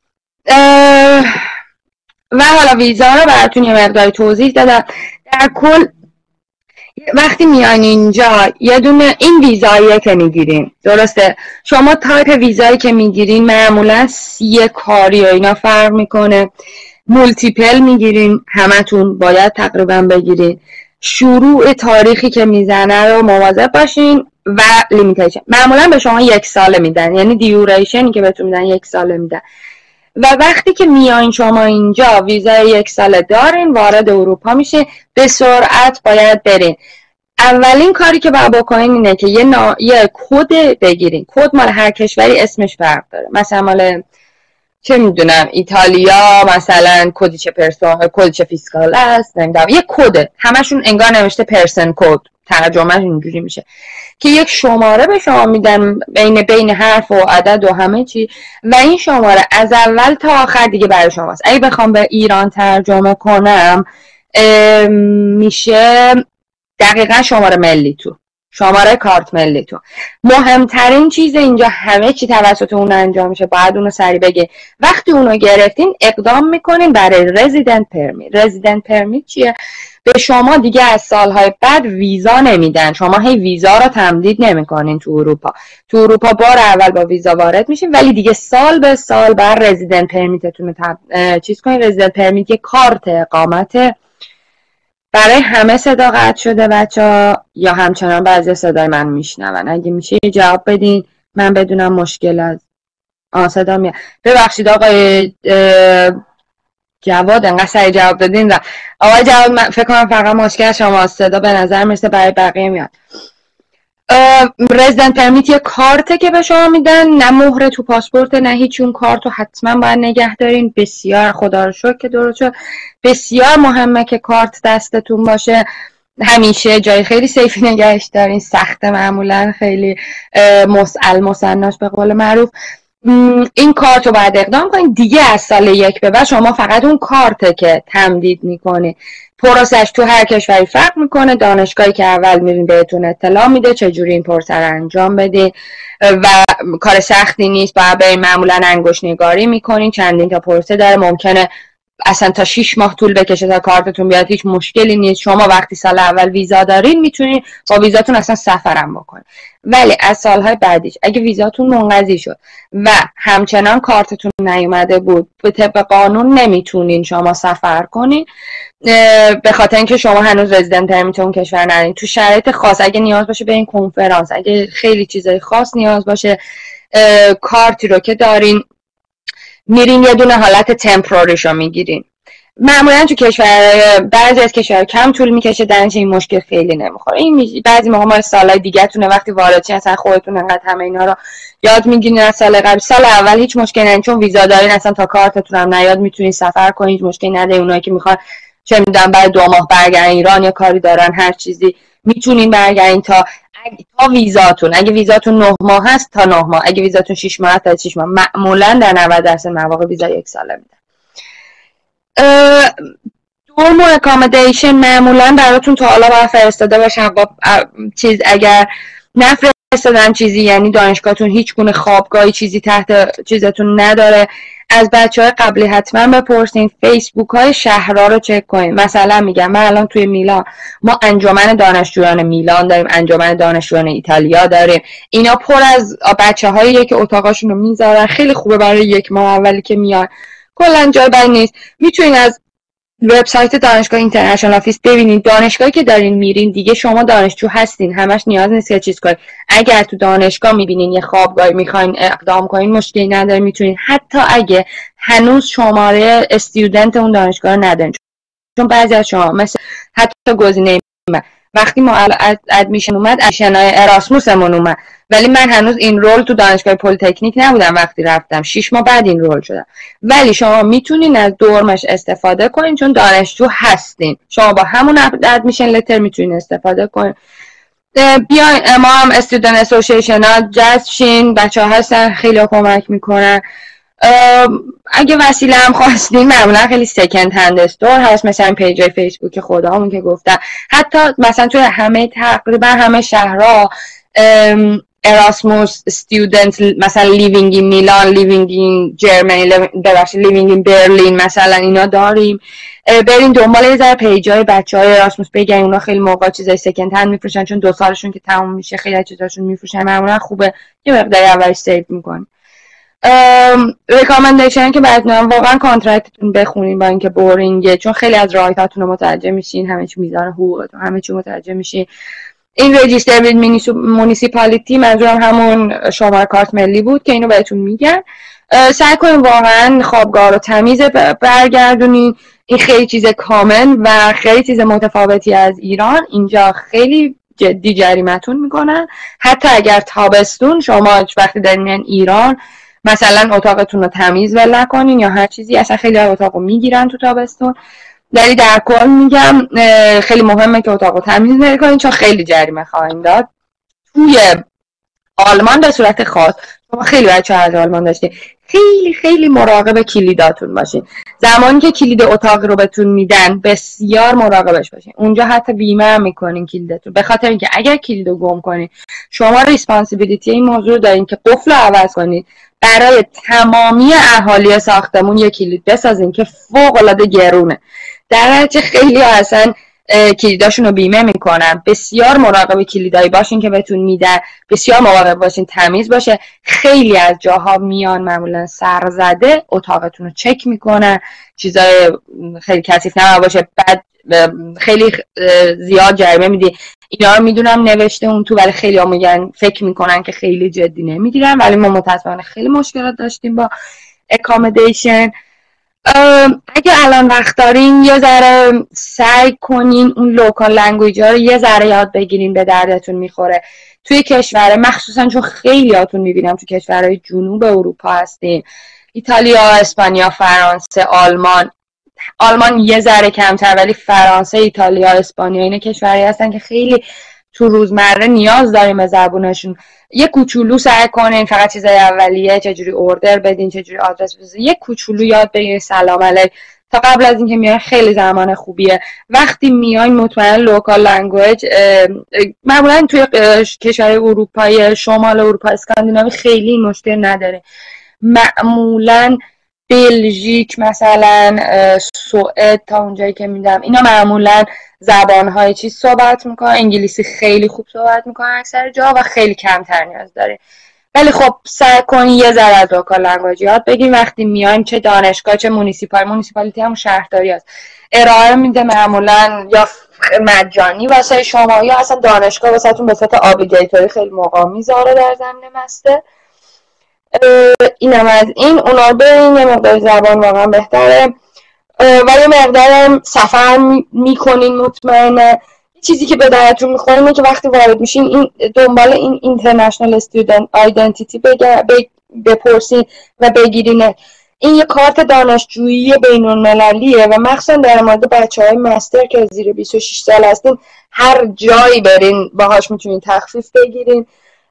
و حالا ویزا رو براتون یه مقداری توضیح دادم. در کل وقتی میان اینجا یه دونه این ویزاییه که میگیرین، درسته؟ شما تایپ ویزایی که میگیرین معمولا 30 کاری و اینا فرق میکنه. مولتیپل میگیرین، همتون باید تقریبا بگیرین. شروع تاریخی که میزنه رو مواظب باشین و لیمیتیشن. معمولا به شما 1 ساله میدن، یعنی دیوریشنی که بهتون میدن 1 ساله میدن. و وقتی که میایین شما اینجا ویزای 1 ساله دارین، وارد اروپا میشه، به سرعت باید برین. اولین کاری که باید بکنین اینه که یه کد بگیرین. کد مال هر کشوری اسمش فرق داره. مثلا مال چه میدونم ایتالیا مثلا کدیچه پرسون، کدیچه فیسکال است، نمیدونم یه کده، همشون انگار نوشته پرسن کد، ترجمهش اینجوری میشه که یک شماره به شما میدن بین حرف و عدد و همه چی، و این شماره از اول تا آخر دیگه برای شماست. اگه بخوام به ایران ترجمه کنم میشه دقیقا شماره ملی تو، شماره کارت ملی تو. مهمترین چیز اینجا همه چی توسط اون انجام میشه، باید اونو سریع بگه. وقتی اونو گرفتین اقدام میکنین برای رزیدنت پرمیت. رزیدنت پرمیت چیه؟ به شما دیگه از سالهای بعد ویزا نمیدن، شما هی ویزا رو تمدید نمیکنین تو اروپا. تو اروپا بار اول با ویزا وارد میشین، ولی دیگه سال به سال بر رزیدنت پرمیتتون چیز کنین. رزیدنت پرمیت یه کارت اقامت برای همه صدا قطع شده بچه‌ها، یا همچنان بعضی صدای من میشنون؟ اگه میشه جواب بدین من بدونم مشکل از صدا میاد. ببخشید آقای جواد انقدر سریع جواب دادین. آقای جواد من فکر کنم فقط مشکل شما صدا به نظر میرسه برای بقیه میاد. رزیدنت پرمیت یه کارته که به شما میدن، نه مهره تو پاسپورت نه هیچ. اون کارتو حتما باید نگه دارین. بسیار خدا رو شکر که درست شد. بسیار مهمه که کارت دستتون باشه، همیشه جای خیلی سیفی نگهش دارین. سخته معمولا، خیلی مسناش به قول معروف. این کارت رو باید اقدام کنید دیگه. از سال 1 به بعد شما فقط اون کارته که تمدید میکنه. پروسش تو هر کشوری فرق میکنه. دانشگاهی که اول میرین بهتون اطلاع میده چجوری این پروسه رو انجام بدین و کار سختی نیست. باید برین معمولا انگشت نگاری میکنین. چندین تا پروسه داره، ممکنه اصلا تا 6 ماه طول بکشه تا کارتتون بیاد. هیچ مشکلی نیست. شما وقتی سال اول ویزا دارین میتونین با ویزاتون اصلا سفرم بکنین. ولی از سالهای بعدیش اگه ویزاتون منقضی شد و همچنان کارتتون نیومده بود، به طبق قانون نمیتونین شما سفر کنین، به خاطر اینکه شما هنوز رزیدنت پرمیت اون کشور ندارین. تو شرایط خاص اگه نیاز باشه به این کنفرانس، اگه خیلی چیزای خاص نیاز باشه، کارتی رو که دارین میرین یه دونه حالت تمپوراریشو میگیرین. معمولا تو کشور بعضی از کشورها کم طول میکشه، درنچه این مشکل خیلی نمیخوره. این بعضی موقع مال سالهای دیگه تونه، وقتی وارد شین اصلا خودتون انقدر همه اینا رو یاد میگیرین از سال قبل. سال اول هیچ مشکلی ندارین چون ویزا دارین، اصلا تا کارتتون هم نیاد میتونین سفر کنین، هیچ مشکلی نداره. اونایی که میخوان چه میدونم بعد 2 ماه برگردن ایران یا کاری دارن هر چیزی میتونین برگردین تا ویزاتون. اگه ویزاتون 9 ماه هست تا 9 ماه، اگه ویزاتون 6 ماه تا 6 ماه. معمولا در 90% مواقع ویزا 1 ساله میدن. دورم و اکامدیشن معمولا براتون تا حالا باید فرستاده باشن. چیز اگر نفرستادن چیزی، یعنی دانشگاهتون هیچ گونه خوابگاهی چیزی تحت چیزتون نداره، از بچهای قبلی حتما بپرسین. فیسبوک های شهرها رو چک کنین. مثلا میگم من الان توی میلان، ما انجمن دانشجویان میلان داریم، انجمن دانشجویان ایتالیا داریم. اینا پر از بچه‌هاییه که اتاقاشون رو میذارن. خیلی خوبه برای 1 ماه اولی که میان کلا جای بدی نیست. میتونین از وبسایت دانشگاه اینترنشنال آفیس ببینید دانشگاهی که دارین میرین دیگه شما دانشجو هستین، همش نیاز نیست که چیز کنید. اگر تو دانشگاه میبینین یه خوابگاهی میخواین اقدام کنین مشکلی نداره، میتونین حتی اگه هنوز شماره استودنت اون دانشگاه رو ندارین، چون بعضی از شما مثل حتی گزینه من وقتی ما ادمیشن اومد ادمیشنای اراسموسمون اومد، ولی من هنوز این رول تو دانشگاه پلی‌تکنیک نبودم وقتی رفتم، 6 ماه بعد این رول شدم. ولی شما میتونین از دورمش استفاده کنین چون دانشجو هستین، شما با همون ادمیشن لتر میتونین استفاده کنین. بیاین ما هم استودنت اسوسییشن ها جذب شین، بچه ها هستن خیلی کمک میکنن. اگه وسیله هم خواستین معمولا خیلی سکند هند استور هست، مثلا پیج فیسبوک خودمون که گفتم، حتی مثلا توی تقریبا همه شهرها اراسموس استودنت، مثلا لیوینگ این میلان، لیوینگ این جرمنی، لیوینگ این برلین مثلا اینا داریم. برین دنبال یه ذره پیجای بچهای اراسموس بگین، اونا خیلی موقع چیزای سکند هند میفروشن چون 2 سالشون که تموم میشه خیلی چیزاشون میفروشن، معمولا خوبه یه مقداری اولش سیو میکنن. ریکامندیشن که بعد واقعا کانترکتتون بخونین با اینکه بورینگه، چون خیلی از رایتاتون رو متوجه میشین، همه چی میزان حقوقتون همه چی متوجه میشین. این رجیستر وید مونیسیپالیتی منظورم همون شماره کارت ملی بود که اینو بهتون میگن. سعی کنین واقعا خوابگاه رو تمیز برگردونین، این خیلی چیز کامل و خیلی چیز متفاوتی از ایران. اینجا خیلی جدی جریمتون میکنن، حتی اگر تابستون شما وقتی دارین میان ایران مثلا اتاقتون رو تمیز ول نکنین یا هر چیزی، اصلا خیلی اتاقو میگیرن تو تابستون. ولی در کل میگم خیلی مهمه که اتاقو تمیز نکنین چون خیلی جریمه خواهیم داد. توی آلمان به صورت خاص، شما خیلی بچه‌ها از آلمان داشتین، خیلی خیلی مراقب کلیداتون باشین. زمانی که کلید اتاق رو بهتون میدن بسیار مراقبش باشین. اونجا حتی بیمه هم میکنین کلیدتون، به خاطر اینکه اگر کلید رو گم کنین شما ریسپانسیبیلیتی این موضوع رو دارین که قفل رو عوض کنین، برای تمامی اهالی ساختمون یک کلید بسازین که فوق العاده گرونه، در نتیجه خیلی اصلا کلیداشون رو بیمه میکنن. بسیار مراقب کلیدایی باشین که بهتون میدن، بسیار مراقب باشین تمیز باشه. خیلی از جاها میان معمولا سرزده اتاقتون رو چک میکنن، چیزای خیلی کثیف نباشه، بعد خیلی زیاد جریمه میدی. اینا رو میدونم نوشته اون تو، ولی خیلی ها میگن فکر میکنن که خیلی جدی نمیگیرن، ولی ما متاسفانه خیلی مشکلات داشتیم با اکامودیشن. اگه الان وقت دارین یه ذره سعی کنین اون لوکال لنگویج ها رو یه ذره یاد بگیرین، به دردتون میخوره. توی کشور مخصوصا چون خیلی هاتون میبینم تو کشورهای جنوب اروپا هستین، ایتالیا، اسپانیا، فرانسه، آلمان یه ذره کمتر، ولی فرانسه، ایتالیا، اسپانیا اینا کشورهایی هستن که خیلی تو روزمره نیاز داریم به زبونشون. یه کوچولو سعی کنین، فقط چیزای اولیه، چجوری اوردر بدین، چجوری آدرس بزنین، یه کوچولو یاد بگیرین سلام علیک تا قبل از اینکه میاین. خیلی زمان خوبیه وقتی میاین. مطمئن لوکال لنگویج معمولا توی کشورهای اروپایی شمال اروپا اسکاندیناوی خیلی این مشکل نداره. معمولا بلژیک مثلا، سوئد تا اونجایی که میدم اینا معمولا زبانهای چیز صحبت میکنن، انگلیسی خیلی خوب صحبت میکنن اکثر جا و خیلی کمتر نیاز داره. ولی خب سعی کنین یه ذره از لوکال لنگویج یاد بگین. وقتی میایم چه دانشگاه چه مونیسیپالیتی هم شهرداری هست ارائه میده معمولا، یا مجانی واسه شما یا اصلا دانشگاه واسهتون به صورت ابلیگیتوری خیلی موقع میذاره در ضمن مستر. اینم از این. اونا برین یه مقدار زبان واقعا بهتره و یه مقدارم سفر میکنین. مطمئنه چیزی که به درتون میخوره اینه که وقتی وارد میشین این دنبال این اینترنشنال استودنت آیدنتیتی بپرسین و بگیرین. این یه کارت دانشجویی بین‌المللیه و مخصوصا در مورد بچه‌های مستر که زیر 26 سال هستین هر جایی برین باهاش میتونین تخفیف بگیرین.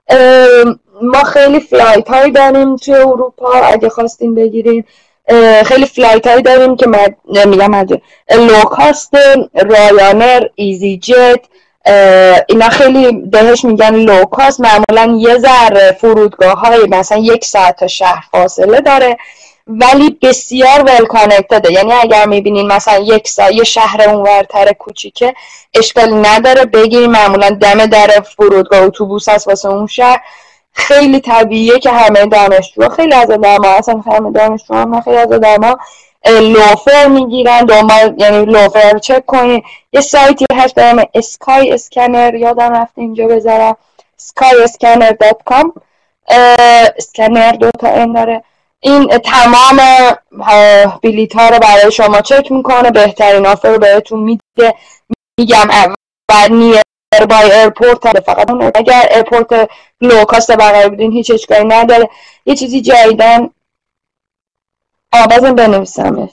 ما خیلی فلایت هایی داریم توی اروپا اگه خواستین بگیرین. خیلی فلایت هایی داریم که میگم لوکاست، رایانر، ایزی جت، اینا خیلی بهش میگن لوکاست. معمولا یه ذره فرودگاه های مثلا 1 ساعت تا شهر فاصله داره ولی بسیار ول کانکتده. یعنی اگر میبینین مثلا 1 ساعت یه شهر اونورتر کوچیکه اشکالی نداره بگیرین، معمولا دم در فرودگاه اتوبوس هست واسه اون شهر. خیلی طبیعیه که همه دانشجو، خیلی از آدما اصلا همه دانشجو هم خیلی از آدما لوفر میگیرن. دنبال یعنی لوفر رو چک کنین. یه سایتی هست به نام اسکای اسکنر، یادم رفته اینجا بذارم، skyscanner.com. اسکنر 2 تا ان داره. این تمام بلیط ها رو برای شما چک میکنه، بهترین آفر رو بهتون میده. میگم اول نیر بای ایرپورت، فقط اون اگر ایرپورت لوکاست بغل بودین هیچ اشکالی نداره. یه چیزی جدیدن بازم بنویسمش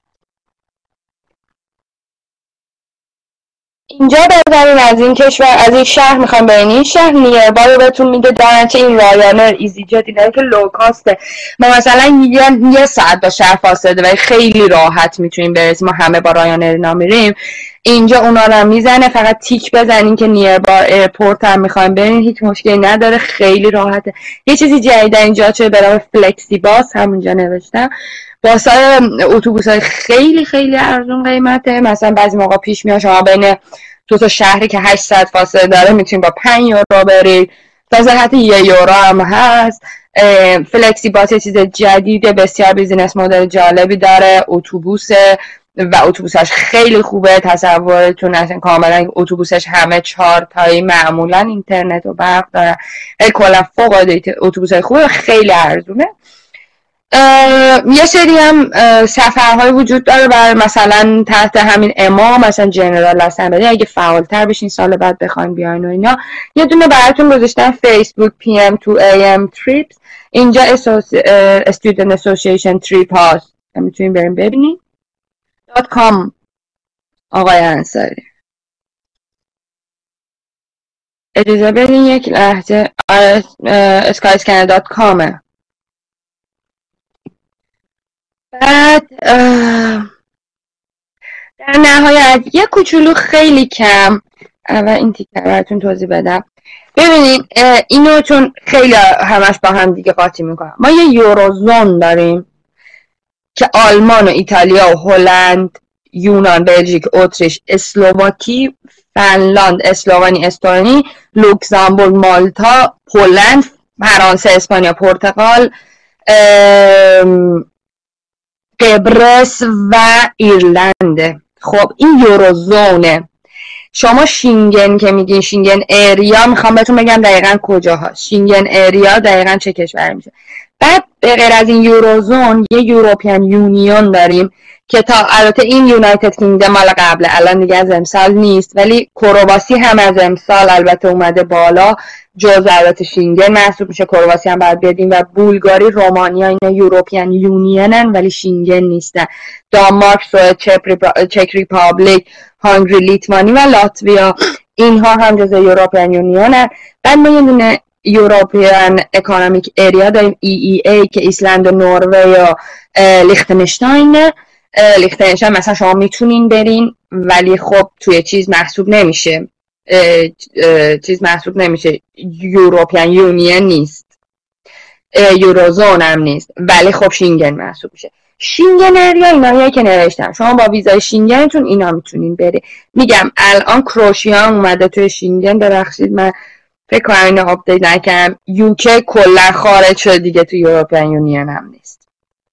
اینجا بذارین. از این کشور، از این شهر میخوایم برین این شهر، نیربای رو بهتون میده. دارنچه این رایانر ایزی جت اینه که لوکاسته، ما مثلا یه ساعت با شهر فاصله و خیلی راحت میتونیم برسیم. ما همه با رایانر اینا میریم. اینجا اونا رو میزنه، فقط تیک بزنین که نیربای ایرپورت هم میخوایم برین، هیچ مشکلی نداره، خیلی راحته. یه چیزی جدید اینجا چه برای فلکسی باس، همونجا نوشتم، باسای اتوبوسای خیلی خیلی ارزون قیمته. مثلا بعضی موقع پیش میاد شما بین دو تا شهری که 8 ساعت فاصله داره میتونید با 5 یورو برید، تازه حتی 1 یورو هم هست. فلکسی باس یه چیز جدیده، بسیار بیزینس مدل جالبی داره. اتوبوسه و اتوبوسش خیلی خوبه، تصورتون اصلا کاملا اتوبوسش همه 4 تایی، معمولا اینترنت و برق داره. کلا فوق العاده اتوبوسای خوبه، خیلی ارزونه. یه سری هم سفرهای وجود داره برای مثلا تحت همین اما، مثلا جنرال هستن برای اگه فعالتر بشین سال بعد بخواین بیاین و اینا. یه دونه براتون گذاشتم فیسبوک PM to AM trips، اینجا student association trip هاست، میتونین بریم ببینین. .com آقای انصاری، اجازه بدین یک لحظه. skyscanner.com. بعد در نهایت یه کوچولو خیلی کم، اول این تیکر براتون توضیح بدم. ببینید اینو چون خیلی همش با هم دیگه قاطی میکنم، ما یه یوروزون داریم که آلمان و ایتالیا و هلند، یونان، بلژیک، اتریش، اسلواکی، فنلاند، اسلوونی، استونی، لوکزامبورگ، مالتا، پولند، فرانسه، اسپانیا، پرتغال، قبرس و ایرلند. خب این یوروزونه. شما شینگن که میگین، شینگن ایریا، میخوام بهتون بگم دقیقا کجاها. شینگن ایریا دقیقا چه کشوری میشه. بعد به غیر از این یوروزون یه یوروپیان یونیون داریم که تا البته این یونایتد کینگدم مال قبله، الان دیگه از امسال نیست، ولی کرواسی هم از امسال البته اومده بالا، جزء البته شینگن محسوب میشه. کرواسی هم باید بدیم و بولگاری، رومانیا اینا یوروپیان یونینن ولی شینگن نیستن. دانمارک، سوئد، چک ریپابلیک، هنگری، لیتوانی و لاتویا اینها هم جزء یوروپیان یونینن. بعد ما یه دونه یوروپیان اکونومیک ایریا داریم EEA که ایسلند و نروژ و لیختنشتاین. لیختنشتاین مثلا شما میتونین برین ولی خب توی چیز محسوب نمیشه، یوروپیان یونین نیست، یوروزون هم نیست، ولی خب شینگن محسوب میشه. شینگن ایریا اینایی که نوشتم، شما با ویزای شینگنتون اینا میتونین برید. میگم الان کروشیا اومده توی شینگن، ببخشید من فکر کنم اینو آپدیت نکردم. یوکی کلا خارج شده دیگه، تو یوروپیان یونین هم نیست.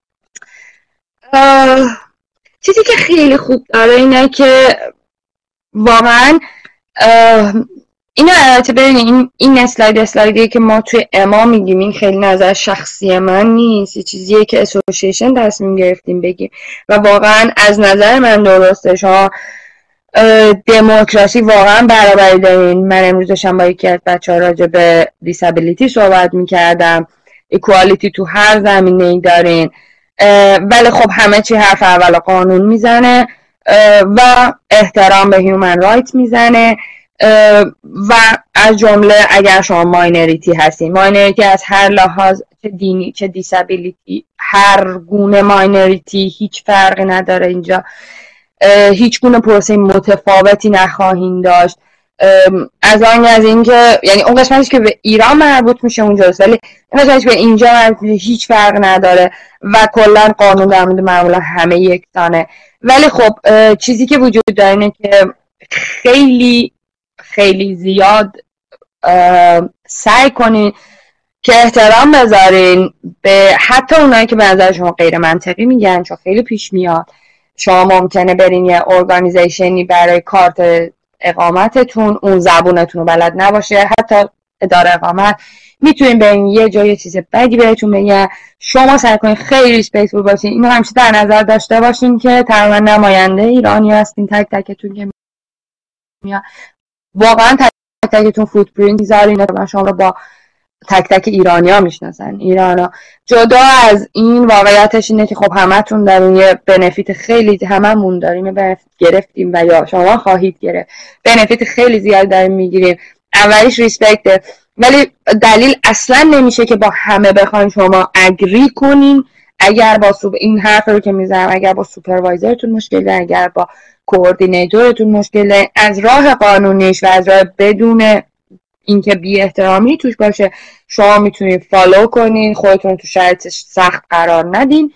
چیزی که خیلی خوب داره اینه که واقعا اینو البته ببینید، این اسلایدی که ما توی اما میگیم این خیلی نظر شخصی من نیست، یه چیزیه که اسوسییشن تصمیم گرفتیم بگیم و واقعا از نظر من درسته. شما دموکراسی واقعا برابری دارین. من امروز داشتم با یکی از بچه‌ها راجع به دیسابیلیتی صحبت میکردم، اکوالیتی تو هر زمینه‌ای دارین، ولی خب همه چی حرف اول قانون میزنه و احترام به هیومن رایت میزنه و از جمله اگر شما ماینوریتی هستین، ماینوریتی از هر لحاظ، چه دینی چه دیسابیلیتی، هر گونه ماینوریتی، هیچ فرقی نداره اینجا، هیچ گونه پروسه متفاوتی نخواهیم داشت. از این که یعنی اون قسمتش که به ایران مربوط میشه اونجاست، ولی این قسمتش به اینجا مربوط میشه هیچ فرق نداره و کلا قانون در مورد معمولا همه یکسانه. ولی خب چیزی که وجود داره اینه که خیلی خیلی زیاد سعی کنید که احترام بذارین به حتی اونایی که به نظر شما غیر منطقی میگن، چون خیلی پیش میاد شما ممکنه برین یه ارگانیزیشنی برای کارت اقامتتون اون زبونتون رو بلد نباشه، حتی اداره اقامت میتونین برین یه جای چیز بدی بهتون بگن، شما سعی کنین خیلی ریسپکتفول باشین. اینو همیشه در نظر داشته باشین که تقریبا نماینده ایرانی هستین، تک تکتون که میاد واقعا تک تکتون فوتپرینت میذارین و شما رو با تک تک ایرانیا میشناسن. ایرانا جدا از این واقعیتش اینه که خب همتون دارین یه بنفیت خیلی، هممون داریم بنفیت گرفتیم و یا شما خواهید گرفت، بنفیت خیلی زیاد داریم میگیریم. اولیش ریسپکت، ولی دلیل اصلا نمیشه که با همه بخواین شما اگری کنین. اگر با این حرف رو که میزنم، اگر با سوپروایزرتون مشکل دارین، اگر با کوردینیتورتون مشکل دارین، از راه قانونیش و از راه بدون اینکه بی احترامی توش باشه شما میتونید فالو کنین، خودتون تو شرایط سخت قرار ندین.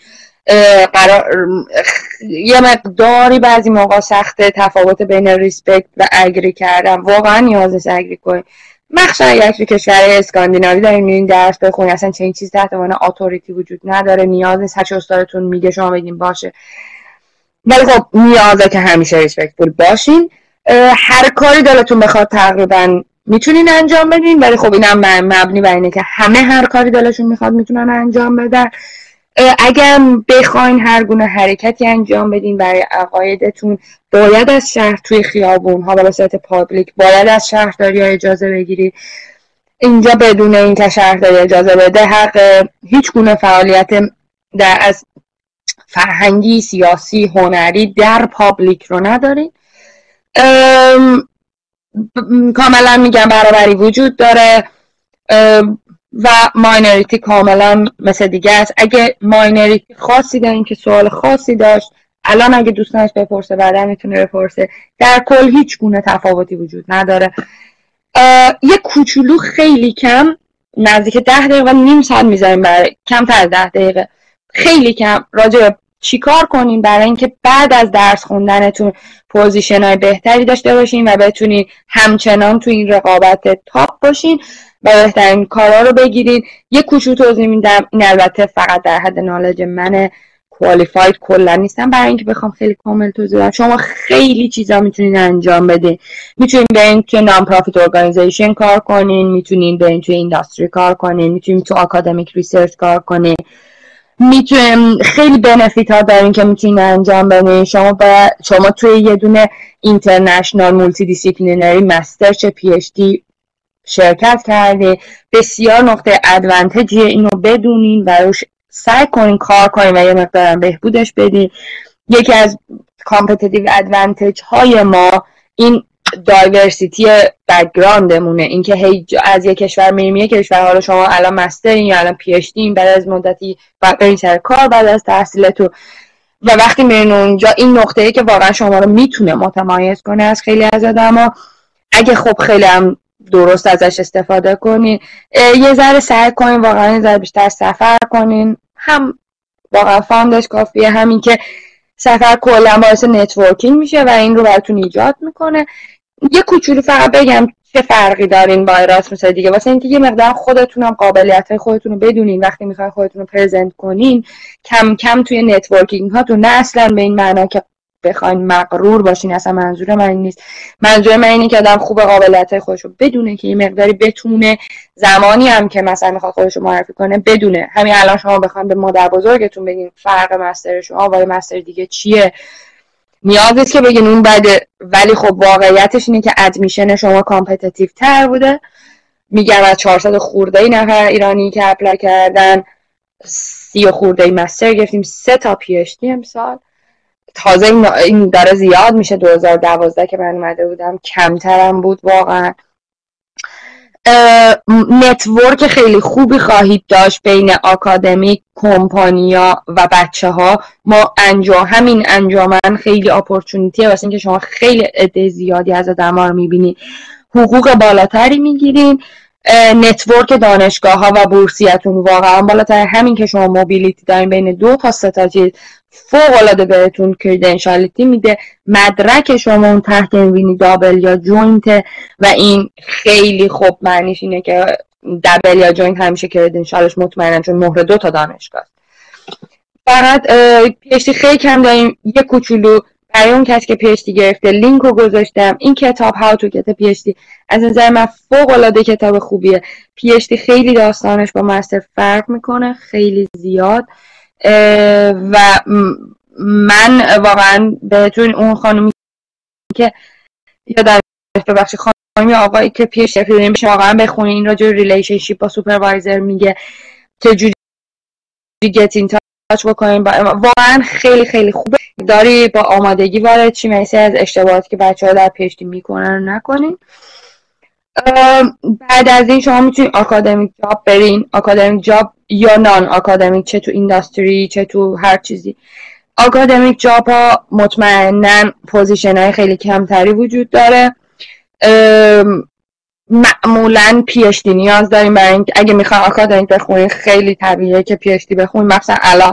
یه مقداری بعضی موقع سخته تفاوت بین ریسپکت و اگری کردن، واقعا نیاز نیست اگری کنین، مخصوصا اگر تو کشورهای اسکاندیناوی دارین میرین درس بخونین، اصلا چنین چیزی تحت عنوان اتوریتی وجود نداره، نیاز نیست هر چی استادتون میگه شما بگین باشه. ولی خب نیازه که همیشه ریسپکتفول باشین. هر کاری دلتون بخواد تقریبا میتونین انجام بدین، ولی خب اینم مبنی بر اینه که همه هر کاری دلشون میخواد میتونن انجام بدن. اگر بخواین هر گونه حرکتی انجام بدین برای عقایدتون باید از شهر توی خیابون ها به صورت پابلیک باید از شهرداری ها اجازه بگیرید. اینجا بدون اینکه شهرداری اجازه بده حق هیچ گونه فعالیت در از فرهنگی، سیاسی، هنری در پابلیک رو ندارین. کاملا میگم برابری وجود داره و ماینوریتی کاملا مثل دیگه است. اگه ماینوریتی خاصی دارین که سوال خاصی داشت الان اگه دوستانش بپرسه بعدا میتونه بپرسه، در کل هیچ گونه تفاوتی وجود نداره. یه کوچولو خیلی کم نزدیک 10 دقیقه نیم ساعت میذاریم برای کمتر از 10 دقیقه خیلی کم راجع چی کار کنین برای اینکه بعد از درس خوندنتون پوزیشن های بهتری داشته باشین و بتونین همچنان تو این رقابت تاپ باشین و بهترین کارا رو بگیرین. یه کوچولو توضیح میدم، این البته فقط در حد نالج من، کوالیفاید کلا نیستم برای اینکه بخوام خیلی کامل توضیح بدم. شما خیلی چیزا میتونین انجام بدین، میتونین برین توی نان پروفیت ارگانیزیشن کار کنین، میتونین برین توی اینداستری کار کنین، میتونین تو آکادمیک ریسرچ کار کنین، میتونین خیلی بنفیت ها دارین که میتونین انجام بدین. شما توی یه دونه اینترنشنال مولتی دیسیپلینری مستر چه پی اچ دی شرکت کرده، بسیار نقطه ادوانتجیه، اینو بدونین و روش سعی کنین کار کنین و یه مقدارم بهبودش بدین. یکی از کامپتیتیو ادوانتج های ما این دایورسیتی بک‌گراندمونه، اینکه هی از یک کشور میریم یک کشور، حالا شما الان مسترین یا الان پی اچ دی بعد از مدتی برین سر کار بعد از تحصیلتون و وقتی میرین اونجا این نقطه‌ای که واقعا شما رو میتونه متمایز کنه از خیلی از آدما، اگه خب خیلی هم درست ازش استفاده کنین، یه ذره سعی کنین واقعا یه ذره بیشتر سفر کنین، هم واقعا فاندش کافیه، همین که سفر کلا باعث نتورکینگ میشه و این رو براتون ایجاد میکنه. یه کوچولو فقط بگم چه فرقی دارین با اراسموس دیگه، واسه اینکه یه مقدار خودتونم قابلیت‌های خودتون رو بدونین وقتی میخواین خودتون رو پرزنت کنین، کم کم توی نتورکینگ هاتون، نه اصلا به این معنا که بخواین مغرور باشین، اصلا منظور من این نیست، منظور من اینه که آدم خوب قابلیت‌های خودش رو بدونه که یه مقداری بتونه زمانی هم که مثلا میخواد خودش رو معرفی کنه بدونه. همین الان شما بخواید به مادر بزرگتون بگین فرق مستر شما با مستر دیگه چیه، نیاز نیست که بگین اون بده، ولی خب واقعیتش اینه که ادمیشن شما کامپتیتیو تر بوده. میگم از 400 خورده نفر ایرانی که اپلای کردن 30 خورده مستر گرفتیم، 3 تا پی اچ دی امسال. تازه این داره زیاد میشه، 2012 که من اومده بودم کمترم بود واقعا. نتورک خیلی خوبی خواهید داشت بین آکادمیک، کمپانیا و بچه ها. ما همین انجامن خیلی اپورتونیتیه واسه اینکه شما خیلی عده زیادی از آدما رو میبینید، حقوق بالاتری میگیرین، نتورک دانشگاه ها و بورسیتون واقعا بالاتر، همین که شما موبیلیتی دارین بین 2 تا 3 تا چیز فوق العاده بهتون کریدنشالیتی میده. مدرک شما اون تحت وینی دابل یا جوینت و این خیلی خوب معنیش اینه که دبل یا جوینت همیشه کردنشالش مطمئنن، چون مهر 2 تا دانشگاه. فقط پیشتی خیلی کم داریم. یه کوچولو برای اون کسی که پیشتی گرفته لینک رو گذاشتم. این کتاب هاو تو کتاب پیشتی از نظر من فوق العاده کتاب خوبیه. پیشتی خیلی داستانش با مستر فرق میکنه، خیلی زیاد. و من واقعا بهتون اون خانومی که یادم ببخشید خانمی آقایی که پیشتی داریم میشه واقعا بخونین. این راجع به ریلیشنشیپ با سوپروایزر میگه، چجوری گت این تاچ بکنین. واقعا خیلی خیلی خوبه. داری با آمادگی وارد چی، مثل از اشتباهاتی که بچه‌ها در پیشتی میکنن رو نکنین. بعد از این شما میتونید آکادمیک جاب برین، آکادمیک جاب یا نان آکادمیک، چه تو اینداستری چه تو هر چیزی. آکادمیک جاب ها مطمئناً پوزیشن های خیلی کمتری وجود داره. معمولاً پی اچ دی نیاز داریم برای اینکه اگه میخواین آکادمیک بخونین خیلی طبیعیه که پی اچ دی بخونین. مثلا الان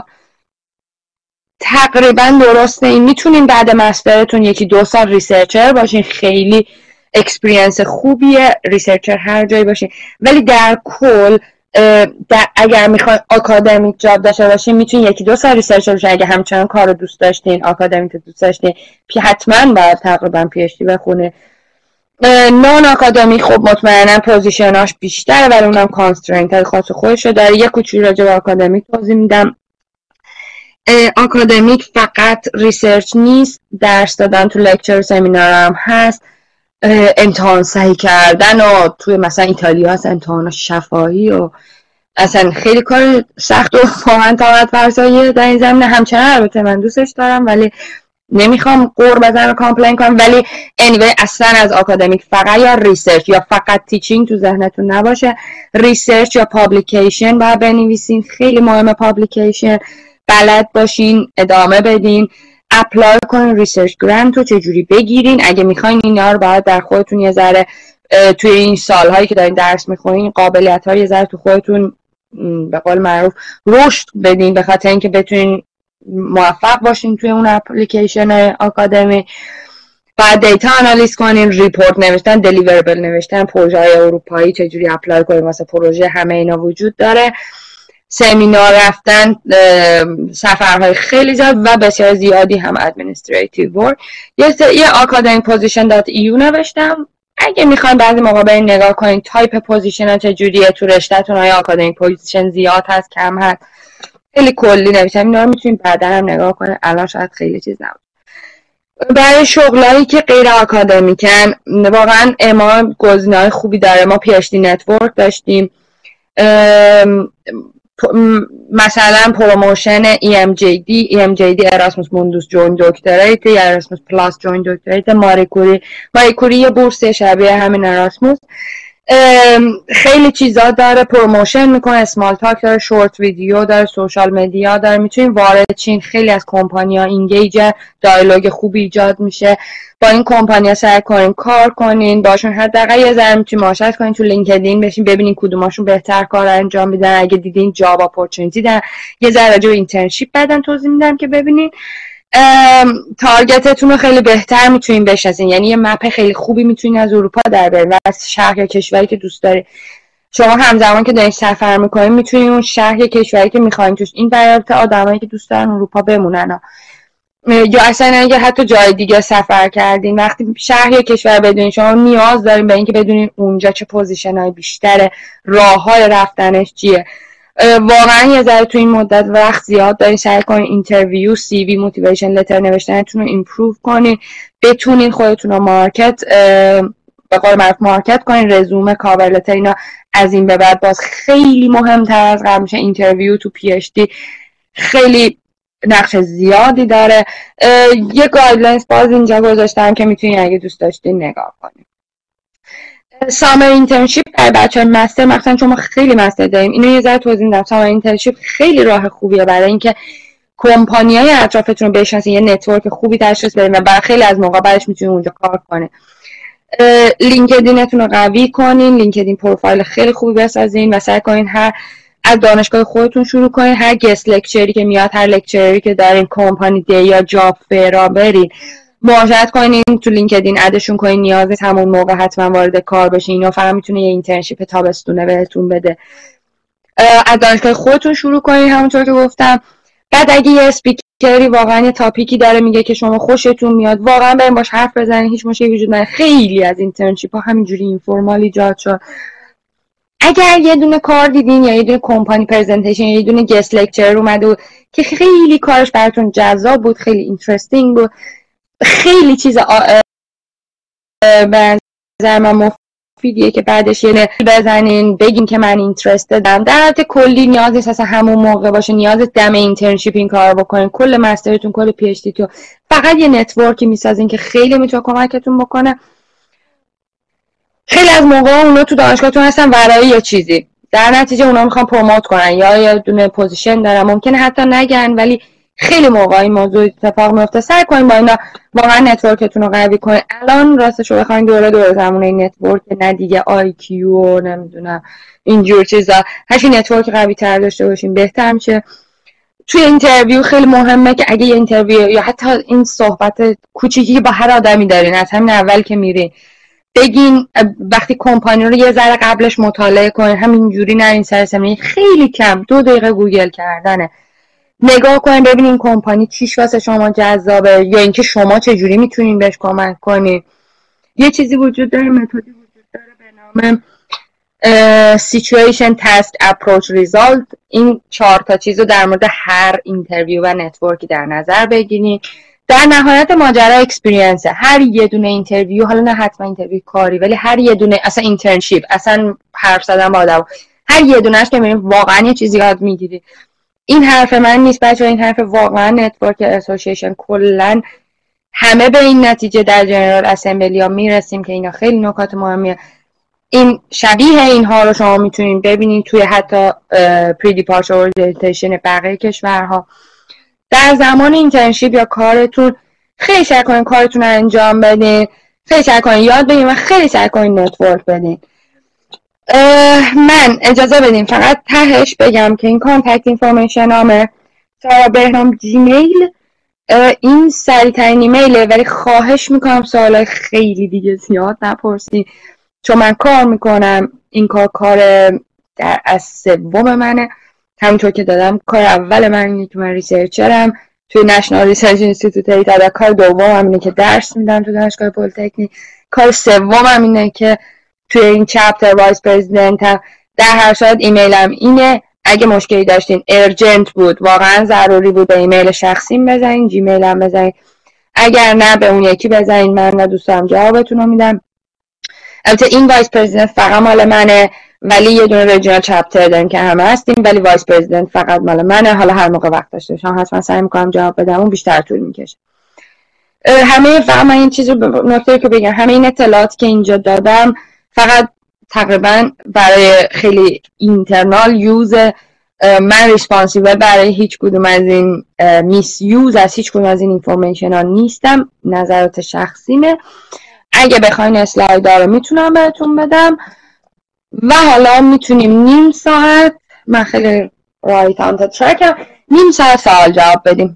تقریبا درسته این میتونین بعد مسترتون 1-2 سال ریسرچر باشین، خیلی اکسپریانس خوبیه ریسرچر هر جایی باشین. ولی در کل اگر میخواین آکادمیک جاب داشته باشین میتونین 1-2 سال ریسرچر باشین. اگه همچنان کار رو دوست داشتین، آکادمیک دوست داشتین، حتما باید تقریبا پی اچ دی بخونه. نان آکادمیک خب مطمئنا پوزیشناش بیشتره ولی اونم کانسترینت های خاص خودشو داره. یه کوچولو راجع به آکادمیک توضیح میدم. آکادمیک فقط ریسرچ نیست، درس دادن تو لکچر و سمینار هم هست، امتحان صحیح کردن و توی مثلا ایتالیا هست امتحان شفاهی و اصلا خیلی کار سخت و واقعا طاقت فرساییه در این زمینه. همچنان البته من دوستش دارم ولی نمیخوام قور بزنم و کامپلین کنم. ولی anyway اصلا از آکادمیک فقط یا ریسرچ یا فقط تیچینگ تو ذهنتون نباشه. ریسرچ یا پابلیکیشن باید بنویسین، خیلی مهمه پابلیکیشن، بلد باشین، ادامه بدین، اپلای کنین ریسرچ گرانت رو چجوری بگیرین. اگه میخواین اینا رو باید در خودتون یه ذره توی این سالهایی که دارین درس میخونین قابلیت ها یه ذره تو خودتون به قول معروف رشد بدین، به خاطر اینکه بتونین موفق باشین توی اون اپلیکیشن آکادمی. بعد دیتا آنالیز کنین، ریپورت نوشتن، دلیوربل نوشتن، پروژه های اروپایی چجوری اپلای کنین واسه پروژه، همه اینا وجود داره. سمینار رفتن، سفرهای خیلی زیاد و بسیار زیادی هم ادمنستریتیو ورک. یه academicposition.eu نوشتم. اگه میخواین بعضی موقع برین نگاه کنین تایپ پوزیشن ها چجوریه تو رشته‌تون، های academic پوزیشن زیاد هست کم هست، خیلی کلی نوشتم. اینا رو میتونین بعدا هم نگاه کنین، الان شاید خیلی چیز نبود. برای شغلایی که غیر آکادمیکن واقعا اما گزینه‌های خوبی داره. ما پی اچ دی نتورک داشتیم، مثلا پروموشن EMJD اراسموس موندوس جوین دکتریت یا اراسموس پلاس جوین دکتریت، ماری کوری یه بورس شبیه همین اراسموس. خیلی چیزا داره، پروموشن میکنه، اسمال تاک داره، شورت ویدیو داره، سوشال مدیا داره، میتونین وارد چین. خیلی از کمپانی‌ها اینگیجن، دیالوگ خوبی ایجاد میشه با این کمپانی‌ها. سعی کنین کار کنین باشون، حداقل یه ذره میتونین معاشرت کنین تو لینکدین بشین ببینین کدوماشون بهتر کار انجام میدن. اگه دیدین جاب اپورتونتی دارن، یه ذره راجع به اینترنشیپ بعدن توضیح میدم که ببینین تارگتتون رو خیلی بهتر میتونین بشناسین. یعنی یه مپ خیلی خوبی میتونین از اروپا در بیارین و از شهر یا کشوری که دوست دارین. شما همزمان که دارین سفر میکنین میتونین اون شهر یا کشوری که میخواین توش این برای آدمایی که دوست دارن اروپا بمونن یا اصلا اگه حتی جای دیگه سفر کردین، وقتی شهر یا کشور بدونین شما نیاز دارین به اینکه بدونین اونجا چه پوزیشن‌های بیشتره، راه‌های رفتنش چیه. واقعا یه ذره تو این مدت وقت زیاد دارین، سعی کنین اینترویو، سی وی، موتیویشن لتر نوشتنتون رو ایمپروو کنین، بتونین خودتون رو مارکت به قول معروف مارکت کنین، رزومه، کاور لتر، اینا از این به بعد باز خیلی مهمتر از قبل میشه. اینترویو تو پی اچ دی خیلی نقش زیادی داره. یه گایدلاینز باز اینجا گذاشتم که میتونین اگه دوست داشتین نگاه کنین. سامر اینترنشیپ برای بچه‌های مستر، مثلا چون ما خیلی مستر داریم، اینو یه ذره توضیح میدم. سامر اینترنشیپ خیلی راه خوبیه برای اینکه کمپانی‌های اطرافتون رو بشناسین، یه نتورک خوبی تشخیص بدین و برای خیلی از موقع بعدش میتونین اونجا کار کنین. لینکدینتون رو قوی کنین، لینکدین پروفایل خیلی خوبی بسازین و سعی کنین از دانشگاه خودتون شروع کنین. هر گست لکچری که میاد، هر لکچری که دارین، کمپانی دی یا جاب فیرا برین، مهاجرت کنین تو لینکدین ادشون کنین، نیاز همون موقع حتما وارد کار بشین. اینا فقط میتونه یه اینترنشیپ تابستونه بهتون بده. از دانشگاه خودتون شروع کنین همونطور که گفتم. بعد اگه یه اسپیکری واقعا یه تاپیکی داره میگه که شما خوشتون میاد، واقعا بریم باش حرف بزنین، هیچ مشکلی وجود نداره. خیلی از اینترنشیپ ها همینجوری اینفورمال ایجاد شد. اگر یه دونه کار دیدین یا یه دونه کمپانی پرزنتیشن یا یه دونه گست لکچر اومده که خیلی کارش براتون جذاب بود، خیلی اینترستینگ بود، خیلی چیز به نظر من مفیدیه که بعدش یه بزنین بگین که من اینترستدم. در حالت کلی نیاز نیست اصلا همون موقع باشه، نیاز دم اینترنشیپ این کار بکنین. کل مسترتون، کل پی اچ دی تو فقط یه نتورکی میسازین که خیلی میتونه کمکتون بکنه. خیلی از موقع اونا تو دانشگاهتون هستن برای یه چیزی، در نتیجه اونا میخوان پروموت کنن یا یه دونه پوزیشن دارن، ممکنه حتی نگن، ولی خیلی موقع این موضوع اتفاق میفته. سعی کنین با اینا واقعا نتورکتون رو قوی کنین. الان راستش رو بخواین دوره زمونه این نتورک، نه دیگه آی کیو و نمیدونم اینجور چیزا، هرچی نتورک قوی تر داشته باشین بهتر میشه. توی اینترویو خیلی مهمه که اگه یه اینترویو یا حتی این صحبت کوچیکی با هر آدمی دارین از همین اول که میرین، بگین وقتی کمپانی رو یه ذره قبلش مطالعه کنین، همینجوری نرین سر زمین. خیلی کم 2 دقیقه گوگل کردنه، نگاه کنین ببینین کمپانی چیش واسه شما جذابه یا اینکه شما چجوری میتونین بهش کمک کنین. یه چیزی وجود داره، متدی وجود داره به نام situation task approach result. این 4 تا چیز رو در مورد هر اینترویو و نتورکی در نظر بگیرین. در نهایت ماجرا اکسپریانسه. هر یه دونه اینترویو، حالا نه حتما اینترویو کاری، ولی هر یه دونه، اصلا اینترنشیپ، اصلا حرف زدن با آدم، هر یه دونهش که میبینید واقعا یه چیزی یاد میگیری. این حرف من نیست بچه‌ها، این حرف واقعا نتورک اسوسییشن کلا همه به این نتیجه در جنرال اسمبلی ها میرسیم که اینا خیلی نکات مهمیه. این شبیه اینها رو شما میتونید ببینید توی حتی پری دیپارچر اورینتیشن بقیه کشورها. در زمان اینترنشیپ یا کارتون خیلی سعی کنین کارتون رو انجام بدین، خیلی سعی کنین یاد بگیرین و خیلی سعی کنین نتورک بدین. من اجازه بدین فقط تهش بگم که این کانتکت اینفورمیشن نامه سارا بهرام جیمیل، این سریع ترین ایمیله، ولی خواهش میکنم سوالای خیلی دیگه زیاد نپرسین چون من کار میکنم. این کار در از سوم منه، همونطور که دادم کار اول من اینه که من ریسرچرم توی نشنال ریسرچ اینستیتوت ایتالیا. کار دومم اینه که درس میدم تو دانشگاه پلی‌تکنیک. کار سومم اینه که توی این چپتر وایس پرزیدنتم. در هر صورت ایمیلم اینه، اگه مشکلی داشتین ارجنت بود، واقعا ضروری بود، به ایمیل شخصیم بزنین، جیمیلم بزنین، اگر نه به اون یکی بزنین، من و دوستم جوابتون رو میدم. البته این وایس پرزیدنت فقط مال منه، ولی یه دونه ریجنال چپتر داریم که همه هستیم، ولی وایس پرزیدنت فقط مال منه. حالا هر موقع وقت داشته باشم حتما سعی میکنم جواب بدم، اون بیشتر طول میکشه. همه فقط من این چیز رو نکته که بگم، همه این اطلاعاتی که اینجا دادم فقط تقریبا برای خیلی اینترنال یوز، من ریسپانسیبل برای هیچ کدوم از این میس یوز از هیچ کدوم از این اینفورمیشن ها نیستم، نظرات شخصیمه. اگه بخواین اسلایدها رو میتونم بهتون بدم و حالا میتونیم نیم ساعت، من خیلی رایت آن ترکم، نیم ساعت سوال جواب بدیم.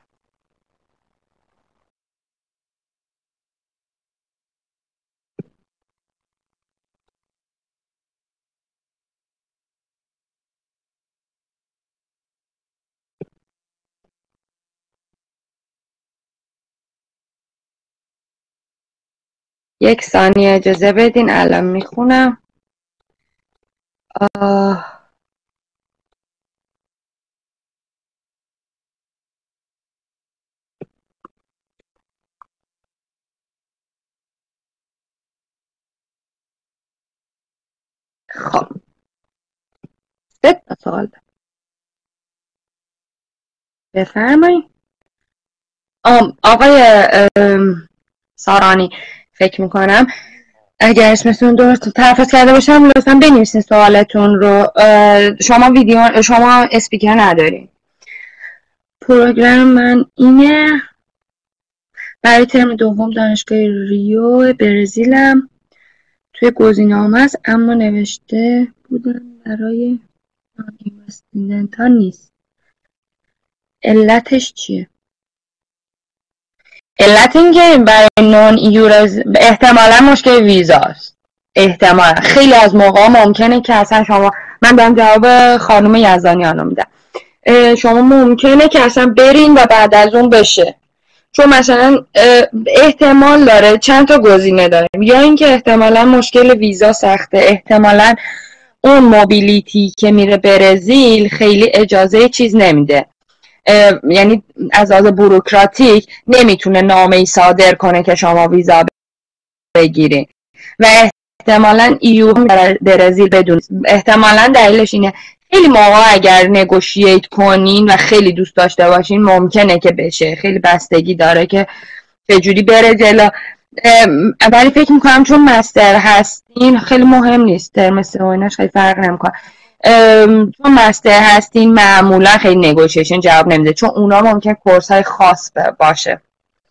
یک ثانیه اجازه بدین، الان میخونم. خب 3 سوال بفرمایید. آقای سارانی فکر میکنم اگر اسمتون درست تلفظ کرده باشم لطفا بنویسین سوالتون رو. شما اسپیکر ندارین. پروگرام من اینه، برای ترم دوم دانشگاه ریو برزیلم، توی گزینه‌هام هست اما نوشته بودم برای اینوستیدنت ها نیست. علتش چیه؟ علت این که برای نون ایورز احتمالا مشکل ویزاست. احتمالا خیلی از موقع ممکنه که اصلا شما، من دارم جواب خانم یزدانیان رو میدم، شما ممکنه که اصلا برین و بعد از اون بشه. چون مثلا احتمال داره، چند تا گزینه داریم، یا اینکه احتمالا مشکل ویزا سخته، احتمالا اون موبیلیتی که میره برزیل خیلی اجازه چیز نمیده، یعنی از لحاظ بوروکراتیک نمیتونه نامه‌ای صادر کنه که شما ویزا بگیرین و احتمالا ایو برزیل بدون. احتمالا دلیلش اینه خیلی موقع اگر نگوشییت کنین و خیلی دوست داشته باشین ممکنه که بشه، خیلی بستگی داره که چجوری بره جلو. ولی فکر میکنم چون مستر هستین خیلی مهم نیست، ترم سه و ایناش خیلی فرق نمیکنه. چون مستر هستین معمولا خیلی نگوشیشن جواب نمیده، چون اونا ممکن کورس های خاص باشه.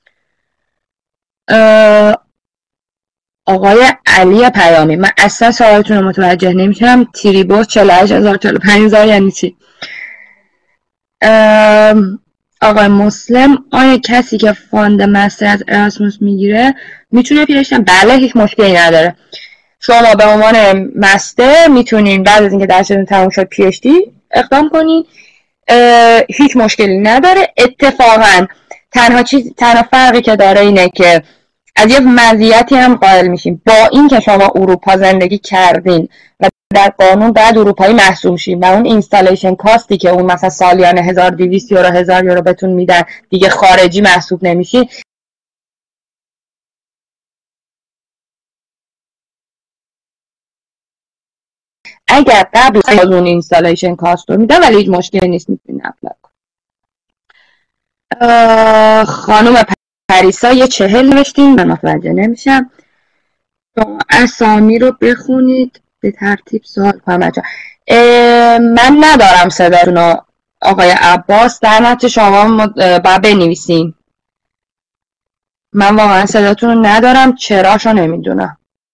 آقای علی پیامی، من اصلا سوالتون رو متوجه نمیشم. تریبوس 48000 45000 یعنی چی؟ آقای مسلم، آیا کسی که فاند مستر از اراسموس میگیره میتونه پیشتن؟ بله، هیچ مشکلی نداره. شما به عنوان مستر میتونین بعد از اینکه درستون تموم شد پی اچ دی اقدام کنین، هیچ مشکلی نداره. اتفاقا تنها فرقی که داره اینه که از یه مزیتی هم قائل میشیم، با این که شما اروپا زندگی کردین و در قانون بعد اروپایی محسوب شین و اون اینستالیشن کاستی که اون مثلا سالیانه 1200 یورو 1000 یورو بهتون میدن دیگه خارجی محسوب نمیشین. اگر قبل از اون اینستالیشن کاست رو میدن، ولی هیچ مشکلی نیست، میتونین اپلای کنین. خانم پریسا یه 40 نوشتین، من متوجه نمیشم. شما اسامی رو بخونید به ترتیب سوال کنم بچه. من ندارم صداتون رو آقای عباس، در نتیجه شما باید بنویسین. من واقعا صداتون رو ندارم، چراشو نمیدونم.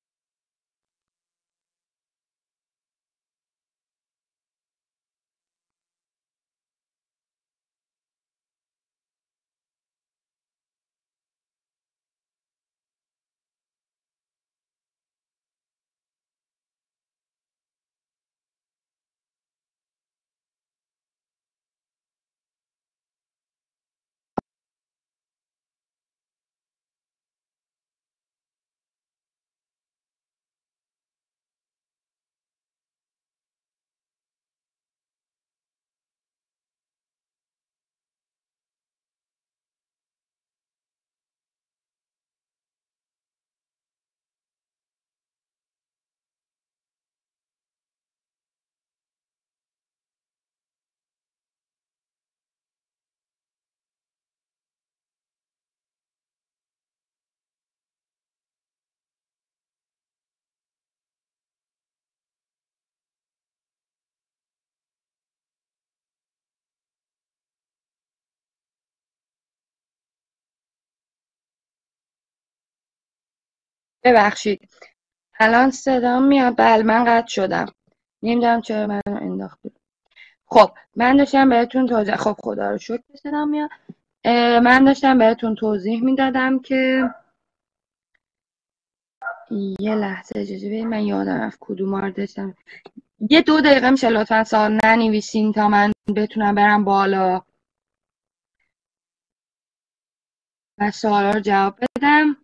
ببخشید الان صدا میاد؟ بله من قطع شدم، نمیدونم چرا من انداخت. خب من داشتم بهتون توضیح، خب خدا رو شکر صدا میاد. من داشتم بهتون توضیح میدادم که یه لحظه اجازه بدید، من یادم رفت کدوم رو داشتم. یه 2 دقیقه میشه لطفا سوال ننویسین تا من بتونم برم بالا و سوالا رو جواب بدم.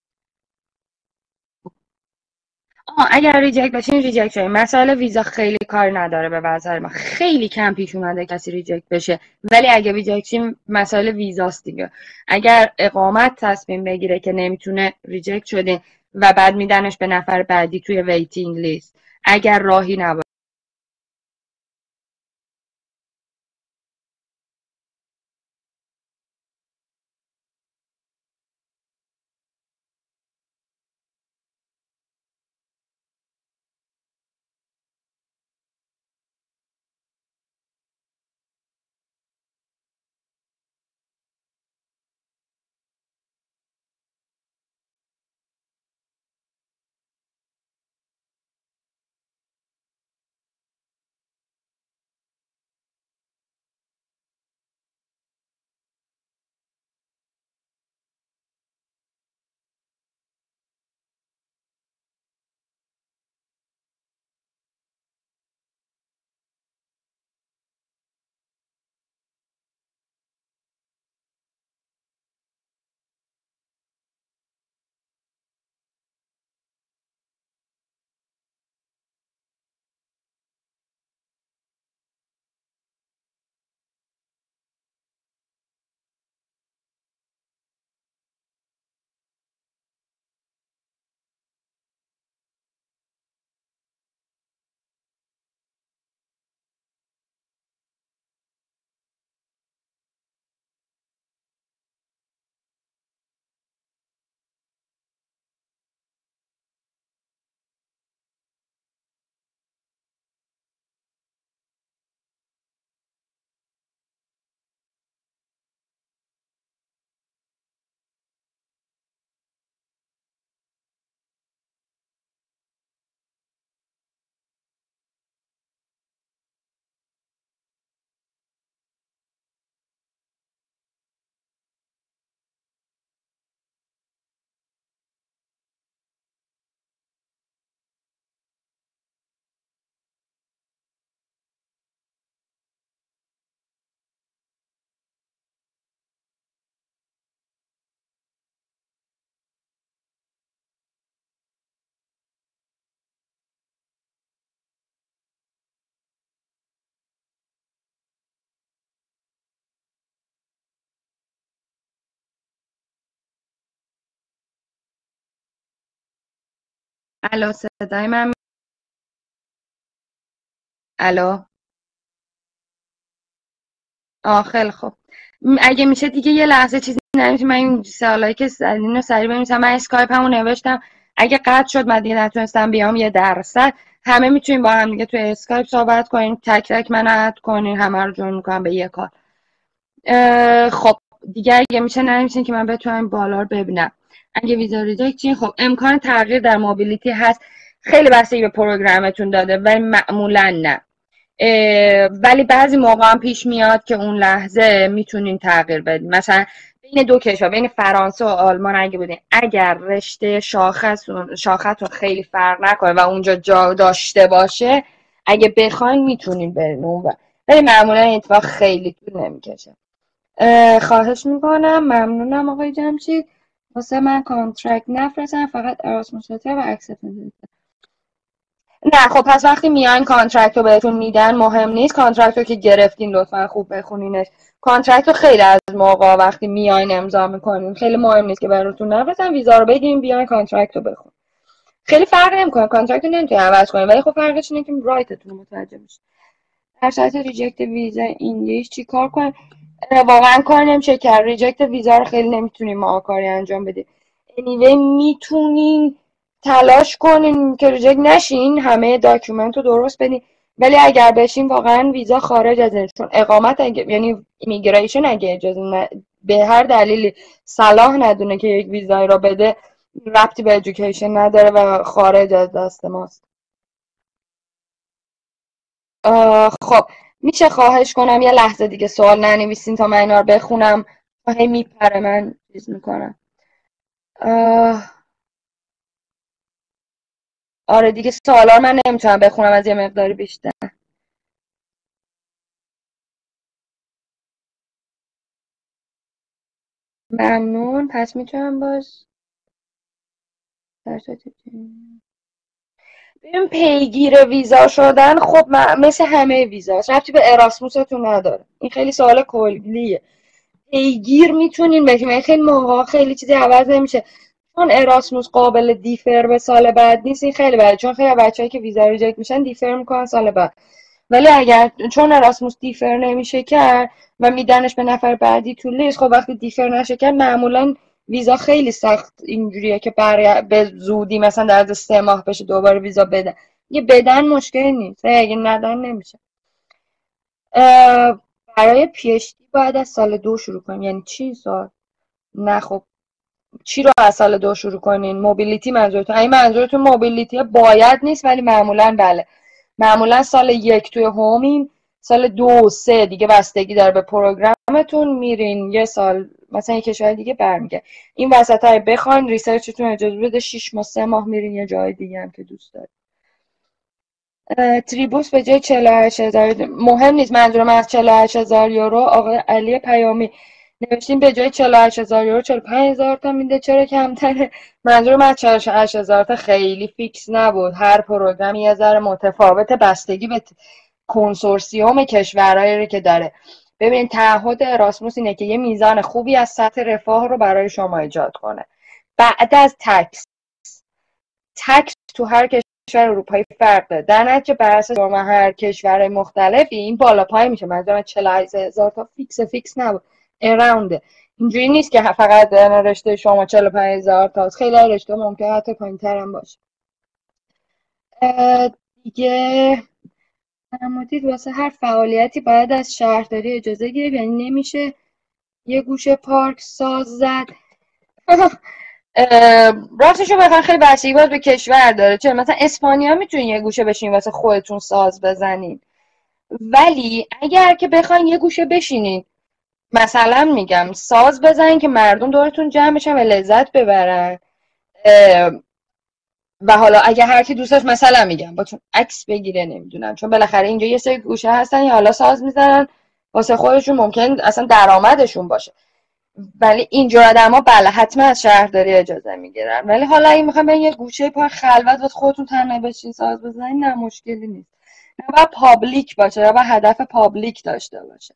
اگر ریجکت بشین ریجکت شدین. مسئله ویزا خیلی کار نداره، به نظر من خیلی کم پیش اومده کسی ریجکت بشه، ولی اگه ریجکت شین مسئله ویزاست دیگه. اگر اقامت تصمیم بگیره که نمیتونه، ریجکت شدین و بعد میدنش به نفر بعدی توی ویتینگ لیست اگر راهی نباشه. الو صدای من؟ الو. خیلی خوب. اگه میشه دیگه یه لحظه چیزی نمیشه، من این سوالایی که زدین رو سریع بنویسم. من اسکایپ همون نوشتم، اگه قطع شد من دیگه نتونستم بیام 1%، همه میتونیم با هم دیگه توی اسکایپ صحبت کنیم، تک تک من اد کنین، همه رو جوین میکنم به یه کار. خب دیگه اگه میشه نمیشه که من بتونم بالا رو ببینم. اگه ویزا ریجکت، خب امکان تغییر در موبیلیتی هست، خیلی بستگی به پروگرامتون داده ولی معمولا نه. ولی بعضی موقع هم پیش میاد که اون لحظه میتونین تغییر بدین. مثلا بین دو کشور، بین فرانسه و آلمان اگه بودین، اگر رشته شاختون خیلی فرق نکنه و اونجا جا داشته باشه، اگه بخواین میتونین برین اون، ولی معمولا این اتفاق خیلی طول نمیکشه. خواهش میکنم، ممنونم آقای جمشید. واسه من کانترکت نفرستن، فقط اراسموس و اکسپتنس. نه خب پس وقتی میان کانترکت رو بهتون میدن مهم نیست، کانترکت رو که گرفتین لطفا خوب بخونینش. کانترکت رو خیلی از موقع وقتی میاین امضا میکنین خیلی مهم نیست که براتون نفرستن، ویزا رو بگیرین بیاین کانترکت رو بخون. خیلی فرق نمیکنه، کانترکت رو نمیتونین عوض کنین ولی خب فرقش اینه که رایتتون رو متوجه میشین. در صورت ریجکت ویزا انگلیش چیکار کنیم؟ واقعا کار نمیشه کرد، ریجکت ویزا رو خیلی نمیتونیم ما کاری انجام بدیم. anyway میتونین تلاش کنین که ریجکت نشین، همه داکیومنت رو درست بدین، ولی اگر بشین واقعا ویزا خارج از این، چون اقامت یعنی ایمیگریشن اگه اجازه به هر دلیلی صلاح ندونه که یک ویزایی رو بده، ربطی به ادویکیشن نداره و خارج از دست ماست. خب میشه خواهش کنم یه لحظه دیگه سوال ننویسین تا من اینا رو بخونم، هی میپره من چیز میکنم. آره دیگه سوالا رو من نمیتونم بخونم از یه مقداری بیشتر. ممنون. پس میتونم باز ببین پیگیر ویزا شدن، خب مثل همه ویزاست، ربطی به اراسموستون نداره، این خیلی سوال کلیه. پیگیر میتونین بشین، خیلی موقع خیلی چیزی عوض نمیشه، چون اراسموس قابل دیفر به سال بعد نیست. این خیلی بده، چون خیلی بچه‌ای که ویزا ریجکت میشن دیفر میکنن سال بعد، ولی اگر چون اراسموس دیفر نمیشه کرد و میدنش به نفر بعدی تو لیست، خب وقتی دیفر نشه کرد معمولا ویزا خیلی سخت اینجوریه که به زودی مثلا در از 3 ماه بشه دوباره ویزا بدن. یه بدن مشکلی نیست، اگه ندن نمیشه. برای پی اچ دی باید از سال 2 شروع کنیم، یعنی چی سال؟ نه خب چی رو از سال 2 شروع کنین؟ موبیلیتی منظورتون؟ این منظورتون موبیلیتی باید نیست ولی معمولا بله، معمولا سال 1 توی هومین، سال 2 و 3 دیگه بستگی داره به پروگرامتون، میرین یه سال مثلا یه کشور دیگه برمیگه. این وسط های بخواین ریسرچتون اجازه بده 6 ماه 3 ماه میرین یه جای دیگه هم که دوست دارید. تریبوس به جای 48,000 مهم نیست، منظورم از 48,000 یورو. آقای علی پیامی نوشتیم به جای 48,000 یورو 45,000 تا میده، چرا کمتره؟ منظورم از 48,000 تا خیلی فیکس نبود، هر پروگرام یه ذره متفاوته بستگی به کنسورسیوم کشورهایی که داره. ببینید تعهد اراسموس اینه که یه میزان خوبی از سطح رفاه رو برای شما ایجاد کنه. بعد از تکس تو هر کشور اروپایی فرق داره، در نتیجه بر اساس هر کشور مختلفی این بالا پای میشه. مثلا 48,000 تا فیکس نبود، اراونده. اینجوری نیست که فقط رشته شما 45,000 تا، خیلی رشته ممکنه حتی پایین‌تر هم باشه. دیگه فرمودید واسه هر فعالیتی باید از شهرداری اجازه گرفت، یعنی نمیشه یه گوشه پارک ساز زد. راستشو بخوام خیلی بستگی باز به کشور داره، چون مثلا اسپانیا میتونین یه گوشه بشین واسه خودتون ساز بزنین، ولی اگر که بخواین یه گوشه بشینین مثلا میگم ساز بزنین که مردم دورتون جمع بشن و لذت ببرن، و حالا اگه هر کی دوستش مثلا میگم با چون عکس بگیره، نمیدونم، چون بالاخره اینجا یه سری گوشه هستن یا حالا ساز میزنن واسه خودشون، ممکن اصلا درآمدشون باشه، ولی اینجور آدما بله حتما از شهرداری اجازه میگیرن. ولی حالا اگه میخوام برین یه گوشه پای خلوت واسه خودتون تنها بشین ساز بزنین، نه مشکلی نیست، نه باید پابلیک باشه، نه باید هدف پابلیک داشته باشه.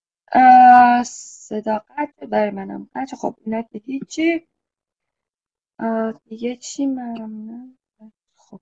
صداقت برای منم بچه، خب اینا که هیچی. دیگه چی ممنون. خب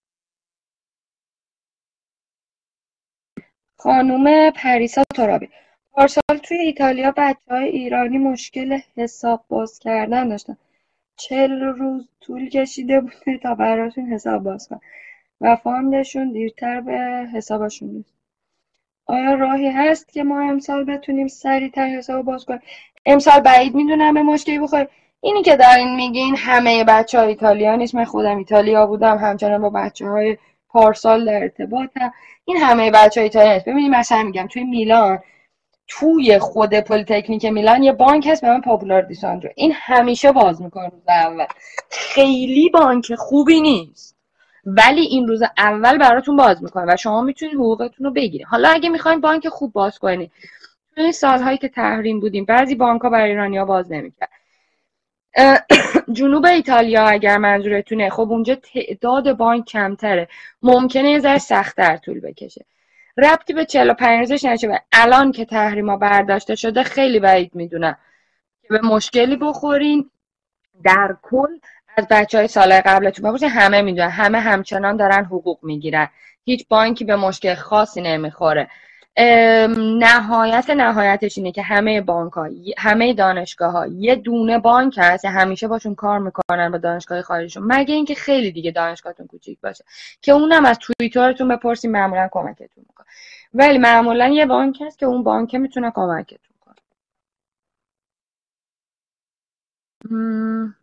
خانوم پریسا ترابی: پارسال توی ایتالیا بچه‌های ایرانی مشکل حساب باز کردن داشتن. 40 روز طول کشیده بوده تا براشون حساب باز کنن و فاندشون دیرتر به حسابشون نیست. آیا راهی هست که ما امسال بتونیم سریعتر حساب باز کنیم؟ امسال بعید میدونم به مشکلی بخوریم. اینی که دارین میگین همه بچه ها ایتالیا نیست. من خودم ایتالیا بودم، همچنان با بچه های پارسال در ارتباطم. این همه بچه های ایتالیا نیست. ببینید مثلا میگم توی میلان، توی خود پلی‌تکنیک میلان یه بانک هست به نام پاپولار دی ساندرو. این همیشه باز میکنه روز اول. خیلی بانک خوبی نیست ولی این روز اول براتون باز میکنه و شما میتونید حقوقتون رو بگیرید. حالا اگه میخواین بانک خوب باز کنید، توی این سالهایی که تحریم بودیم بعضی بانک‌ها برای ایرانی‌ها باز نمیکرد. جنوب ایتالیا اگر منظورتونه، خب اونجا تعداد بانک کمتره، ممکنه یه ذره سخت‌تر طول بکشه. ربطی به 45 روزش نشه. الان که تحریما برداشته شده خیلی بعید میدونم که به مشکلی بخورین. در کل از بچهای سال قبلتون بپرسین، همه میدونن، همه همچنان دارن حقوق میگیرن، هیچ بانکی به مشکل خاصی نمیخوره. نهایتش اینه که همه بانک ها، همه دانشگاه ها یه دونه بانک هست، همیشه باشون کار میکنن با دانشگاه خارجشون، مگه اینکه خیلی دیگه دانشگاهتون کوچیک باشه که اونم از توییترتون بپرسین، معمولا کمکتون میکنه. ولی معمولا یه بانک هست که اون بانک میتونه کمکتون کنه.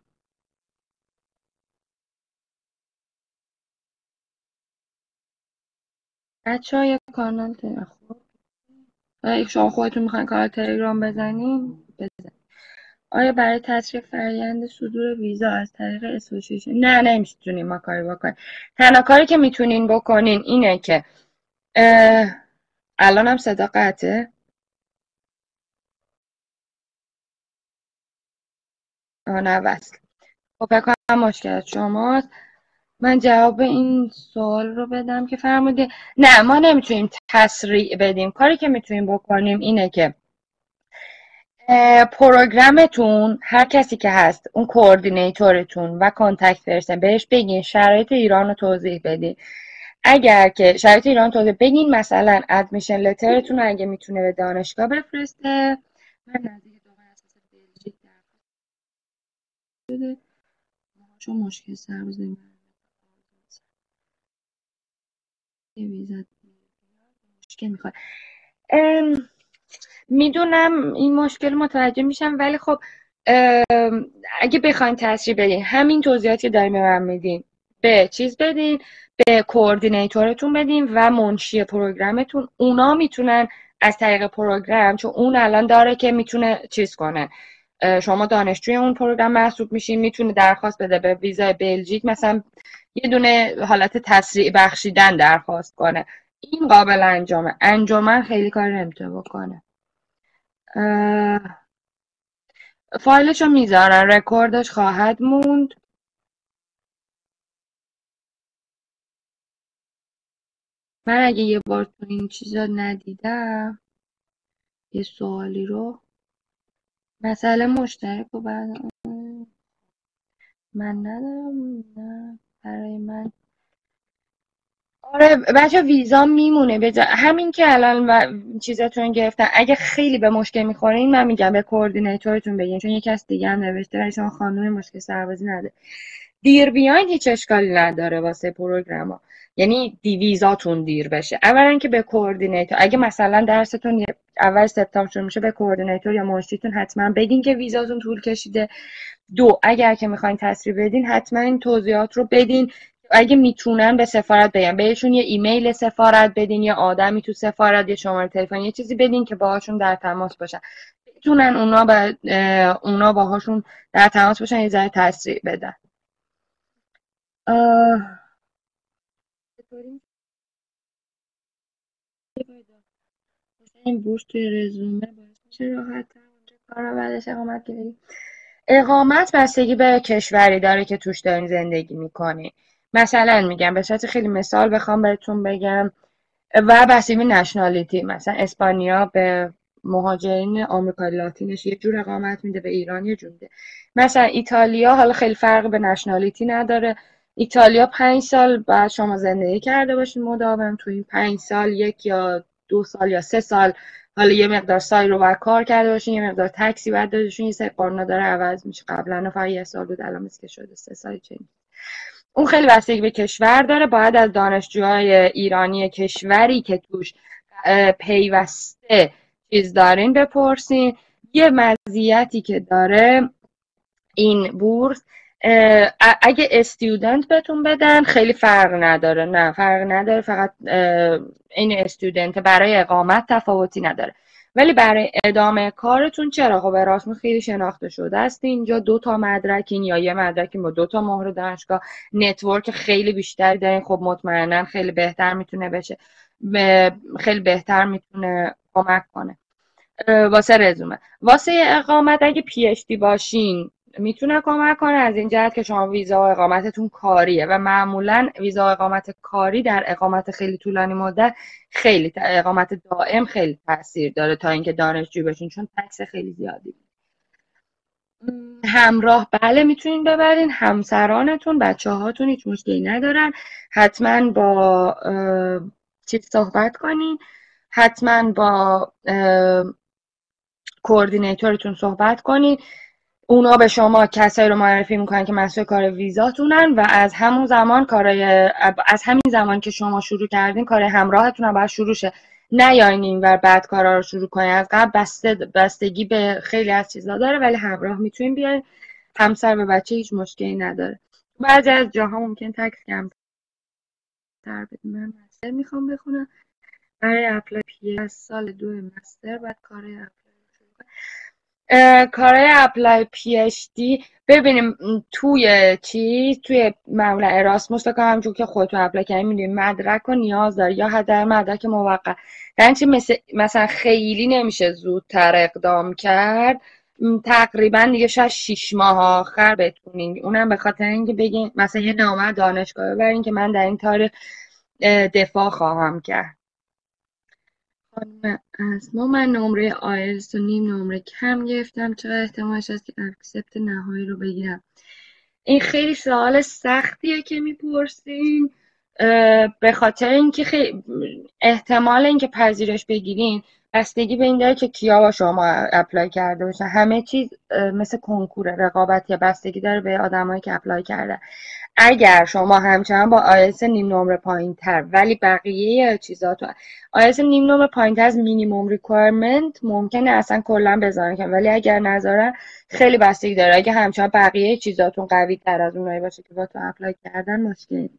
بچه های کانال خب اگه شما خودتون میخواین کانال تلگرام بزنین بزن. آیا برای تسریع فرآیند صدور ویزا از طریق اسوسییشن نه نمیتونین ما کاری بکنین. تنها کاری که میتونین بکنین اینه که الان هم صدا قطعه. نه وصل. خب فکر کنم مشکلت شماست. من جواب این سوال رو بدم که فرمودید. نه ما نمیتونیم تسریع بدیم. کاری که میتونیم بکنیم اینه که پروگرامتون، هر کسی که هست، اون کوردینیتورتون و کانتکت پرسن، بهش بگین شرایط ایران رو توضیح بدین. اگر که شرایط ایران توضیح بگین، مثلا ادمیشن لترتون رو اگه میتونه به دانشگاه بفرسته. من نزدیک دو اساس بلژیک درخواست شده چون مشکل سربازی ویزا مشکل میخواد. میدونم این مشکل متوجه میشم ولی خب اگه بخواین تسریع بدین، همین توضیحاتی داریم به من میدین به چیز بدین، به کوردینیتورتون بدین و منشی پروگرامتون. اونا میتونن از طریق پروگرام، چون اون الان داره که میتونه چیز کنه، شما دانشجوی اون پروگرام محسوب میشین، میتونه درخواست بده به ویزای بلژیک، مثلا یه دونه حالت تسریع بخشیدن درخواست کنه. این قابل انجامه. انجمن خیلی کار نمیتونه بکنه. فایلشو میذارن، رکوردش خواهد موند. من اگه یه بار تو این چیزا ندیدم یه سوالی رو، مسئله مشترک و بعد من ندارم، نه برای من. آره بچه ویزا میمونه همین که الان و چیزاتون گرفتن. اگه خیلی به مشکل میخورین من میگم به کوردینیتورتون بگین، چون یکی از دیگه هم نوشته ولی شما خانم مشکل سربازی نداره. دیر بیاین هیچ اشکالی نداره واسه پروگراما، یعنی ویزاتون دیر بشه. اولا که به کوردینیتور، اگه مثلا درستون اول سپتامبر شروع میشه، به کوردینیتور یا منشیتون حتما بگین که ویزاتون طول کشیده. دو، اگر که میخواین تسریع بدین حتما این توضیحات رو بدین. اگه میتونن به سفارت بگن، بهشون یه ایمیل سفارت بدین، یا آدمی تو سفارت، یا شماره تلفن، یه چیزی بدین که باهاشون در تماس باشن، بتونن اونا باهاشون در تماس باشن، یه ذره تسریع بدن. این بورس توی رزومه باعث میشه راحت تر اونجا کار رو بعدش اقامت گیری. اقامت بستگی به کشوری داره که توش دارین زندگی میکنی. مثلا میگم به صورت خیلی مثال بخوام بهتون بگم و بستگی به نشنالیتی، مثلا اسپانیا به مهاجرین آمریکای لاتینش یه جور اقامت میده، به ایران یه جور میده. مثلا ایتالیا حالا خیلی فرق به نشنالیتی نداره. ایتالیا 5 سال بعد شما زندگی کرده باشین مداوم، تو این 5 سال 1 یا 2 سال یا 3 سال حالا یه مقدار سای رو باید کار کرده باشین، یه مقدار تکسی باید داده باشین، یه سری قانونا داره عوض میشه. قبلا فقط 1 سال بود، الان مثل که شده 3 سال چنین. اون خیلی بستگی به کشور داره. باید از دانشجوهای ایرانی کشوری که توش پیوسته چیز دارین بپرسین. یه مزیتی که داره این بورس، اگه استودنت بهتون بدن خیلی فرق نداره، نه فرق نداره، فقط این استودنت، برای اقامت تفاوتی نداره. ولی برای ادامه کارتون چرا؟ خب erasmus خیلی شناخته شده است اینجا، 2 تا مدرکین یا یه مدرکین با 2 تا مهر دانشگاه، نتورک خیلی بیشتری دارین، خب مطمئنا خیلی بهتر میتونه بشه، خیلی بهتر میتونه کمک کنه. واسه رزومه، واسه اقامت اگه پی اچ دی باشین میتونه کمک کنه، از این جهت که شما ویزا و اقامتتون کاریه و معمولا ویزا و اقامت کاری در اقامت خیلی طولانی مدت، خیلی اقامت دائم خیلی تاثیر داره تا اینکه دانشجو بشین، چون تکس خیلی زیادی. همراه بله میتونین ببرین، همسرانتون، بچه هاتون هیچ مشکلی ندارن. حتما با چیز صحبت کنین، حتما با کوردینیتورتون صحبت کنین. اونا به شما کسایی رو معرفی میکنن که مسئول کار ویزاتونن و از همین زمان که شما شروع کردین کار همراهتون هم باید شروع شه. نیاین اینور بعد کارا رو شروع کنین. از قبل بستگی به خیلی از چیزا داره، ولی همراه میتونین بیاین. همسر و بچه هیچ مشکلی نداره. بعضی از جاها ممکن تکس کمتر بده. من مستر میخوام بخونم. برای اپلای پی از سال 2 مستر بعد کارهای اپلای پی اچ دی. ببینیم توی معمولا erasmus فکر کنم همونجور که خودتون اپلای کردین میدونید مدرک رو نیاز داره، یا حداقل مدرک موقت. در مثلا خیلی نمیشه زودتر اقدام کرد، تقریبا دیگه شاید 6 ماه آخر بتونین، اونم به خاطر اینکه بگین مثلا یه نامه دانشگاه ببرین که من در این تاریخ دفاع خواهم کرد. خانم اسما، من نمره آیلتس و نیم نمره کم گرفتم، چقدر احتمالش هست که اکسپت نهایی رو بگیرم؟ این خیلی سوال سختیه که میپرسین، به خاطر اینکه احتمال اینکه پذیرش بگیرین بستگی به این داره که کیا با شما اپلای کرده باشن. همه چیز مثل کنکور رقابتی بستگی داره به آدمایی که اپلای کردن. اگر شما همچنان با آیلتس نیم نمره پایین تر ولی بقیه چیزاتو آیلتس نیم نمره پایین تر از مینیمم ریکوایرمنت ممکنه اصلا کلا بذارن کنار، ولی اگر نذارن خیلی بستگی داره. اگه همچنان بقیه چیزاتون قوی تر از اونایی باشه که با تو اپلای کردن مشکلی.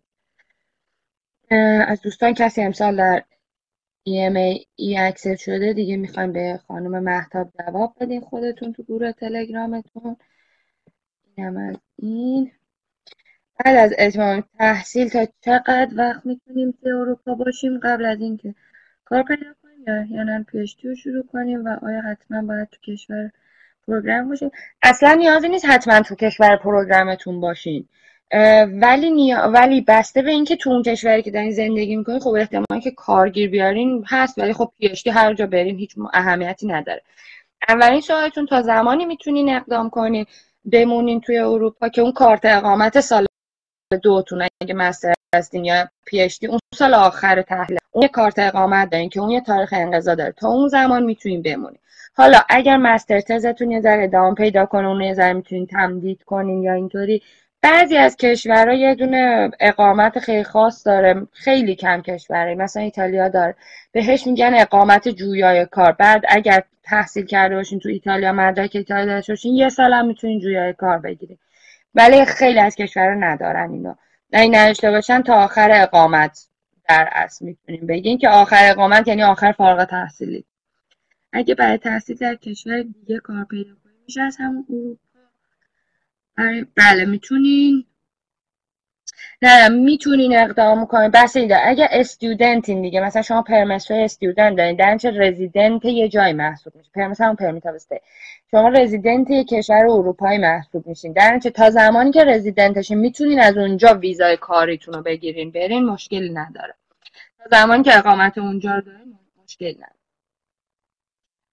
از دوستان کسی امسال در EMA اکسپت شده دیگه؟ میخوایم به خانم مهتاب جواب بدین خودتون تو گروه تلگرامتون. اینم از این. بعد از اتمام تحصیل تا چقدر وقت میتونیم توی اروپا باشیم قبل از اینکه کار پیدا کنیم، یا نه پی اچ دی رو شروع کنیم، و آیا حتما باید تو کشور پروگرام باشیم؟ اصلا نیازی نیست حتما تو کشور پروگرامتون باشین، ولی بسته به اینکه تو اون کشوری که دارین زندگی میکنین، خب احتمالی که کارگیر بیارین هست، ولی خب پی اچ دی هر جا برین هیچ اهمیتی نداره. اولین سوالتون تا زمانی میتونین اقدام کنین بمونین توی اروپا که اون کارت اقامت سال 2تون اگه مستر هستین یا پی اچ دی اون سال آخر تحصیل اون یه کارت اقامت دارین که اون یه تاریخ انقضا داره، تا اون زمان میتونین بمونین. حالا اگر مستر تزتون یه ذره ادامه پیدا کنه، اون یه ذره میتونین تمدید کنین یا اینطوری. بعضی از کشورها یه دونه اقامت خیلی خاص داره، خیلی کم کشوره، مثلا ایتالیا داره، بهش میگن اقامت جویای کار. بعد اگر تحصیل کرده باشین تو ایتالیا، مدرک ایتالیا داشته باشین، یه سال هم میتونین جویای کار بگیرین. ولی خیلی از کشورها ندارن اینو. اگه نداشته باشن تا آخر اقامت در اصل میتونیم بگین که آخر اقامت یعنی آخر فارغ تحصیلی. اگه برای تحصیل در کشور دیگه کار پیدا کنیم میشه از همون اروپا؟ بله میتونین. نه میتونین اقدام کنین، بس ایده اگه استودنتین دیگه، مثلا شما پرمیس استودنت دارین، در چه رزیدنت یه جای محسوب میشه. پرمیس همون پرمیت استه، شما رزیدنت یه کشور اروپایی محسوب میشین، در چه تا زمانی که رزیدنتشین میتونین از اونجا ویزای کاریتون رو بگیرین برین، مشکلی نداره. تا زمانی که اقامت اونجا رو دارین مشکلی نداره.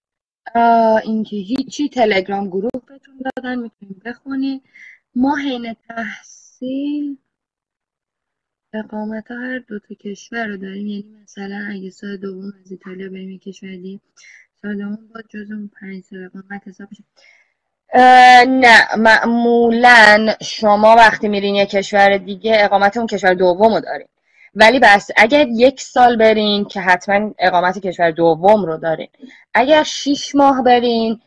اینکه هیچی، تلگرام گروه بهتون دادن میتونید بخونید. ما حین تحصیل اقامت هر دو تا کشور رو داریم، یعنی مثلا اگه سال دوم از ایتالیا بریم یک کشور دیگه، سال دوم باید جز اون 5 سال اقامت حساب بشه. نه، معمولا شما وقتی میرین یه کشور دیگه اقامت اون کشور دوم رو دارین، ولی بس اگر 1 سال برین که حتما اقامت کشور دوم رو دارین. اگر 6 ماه برین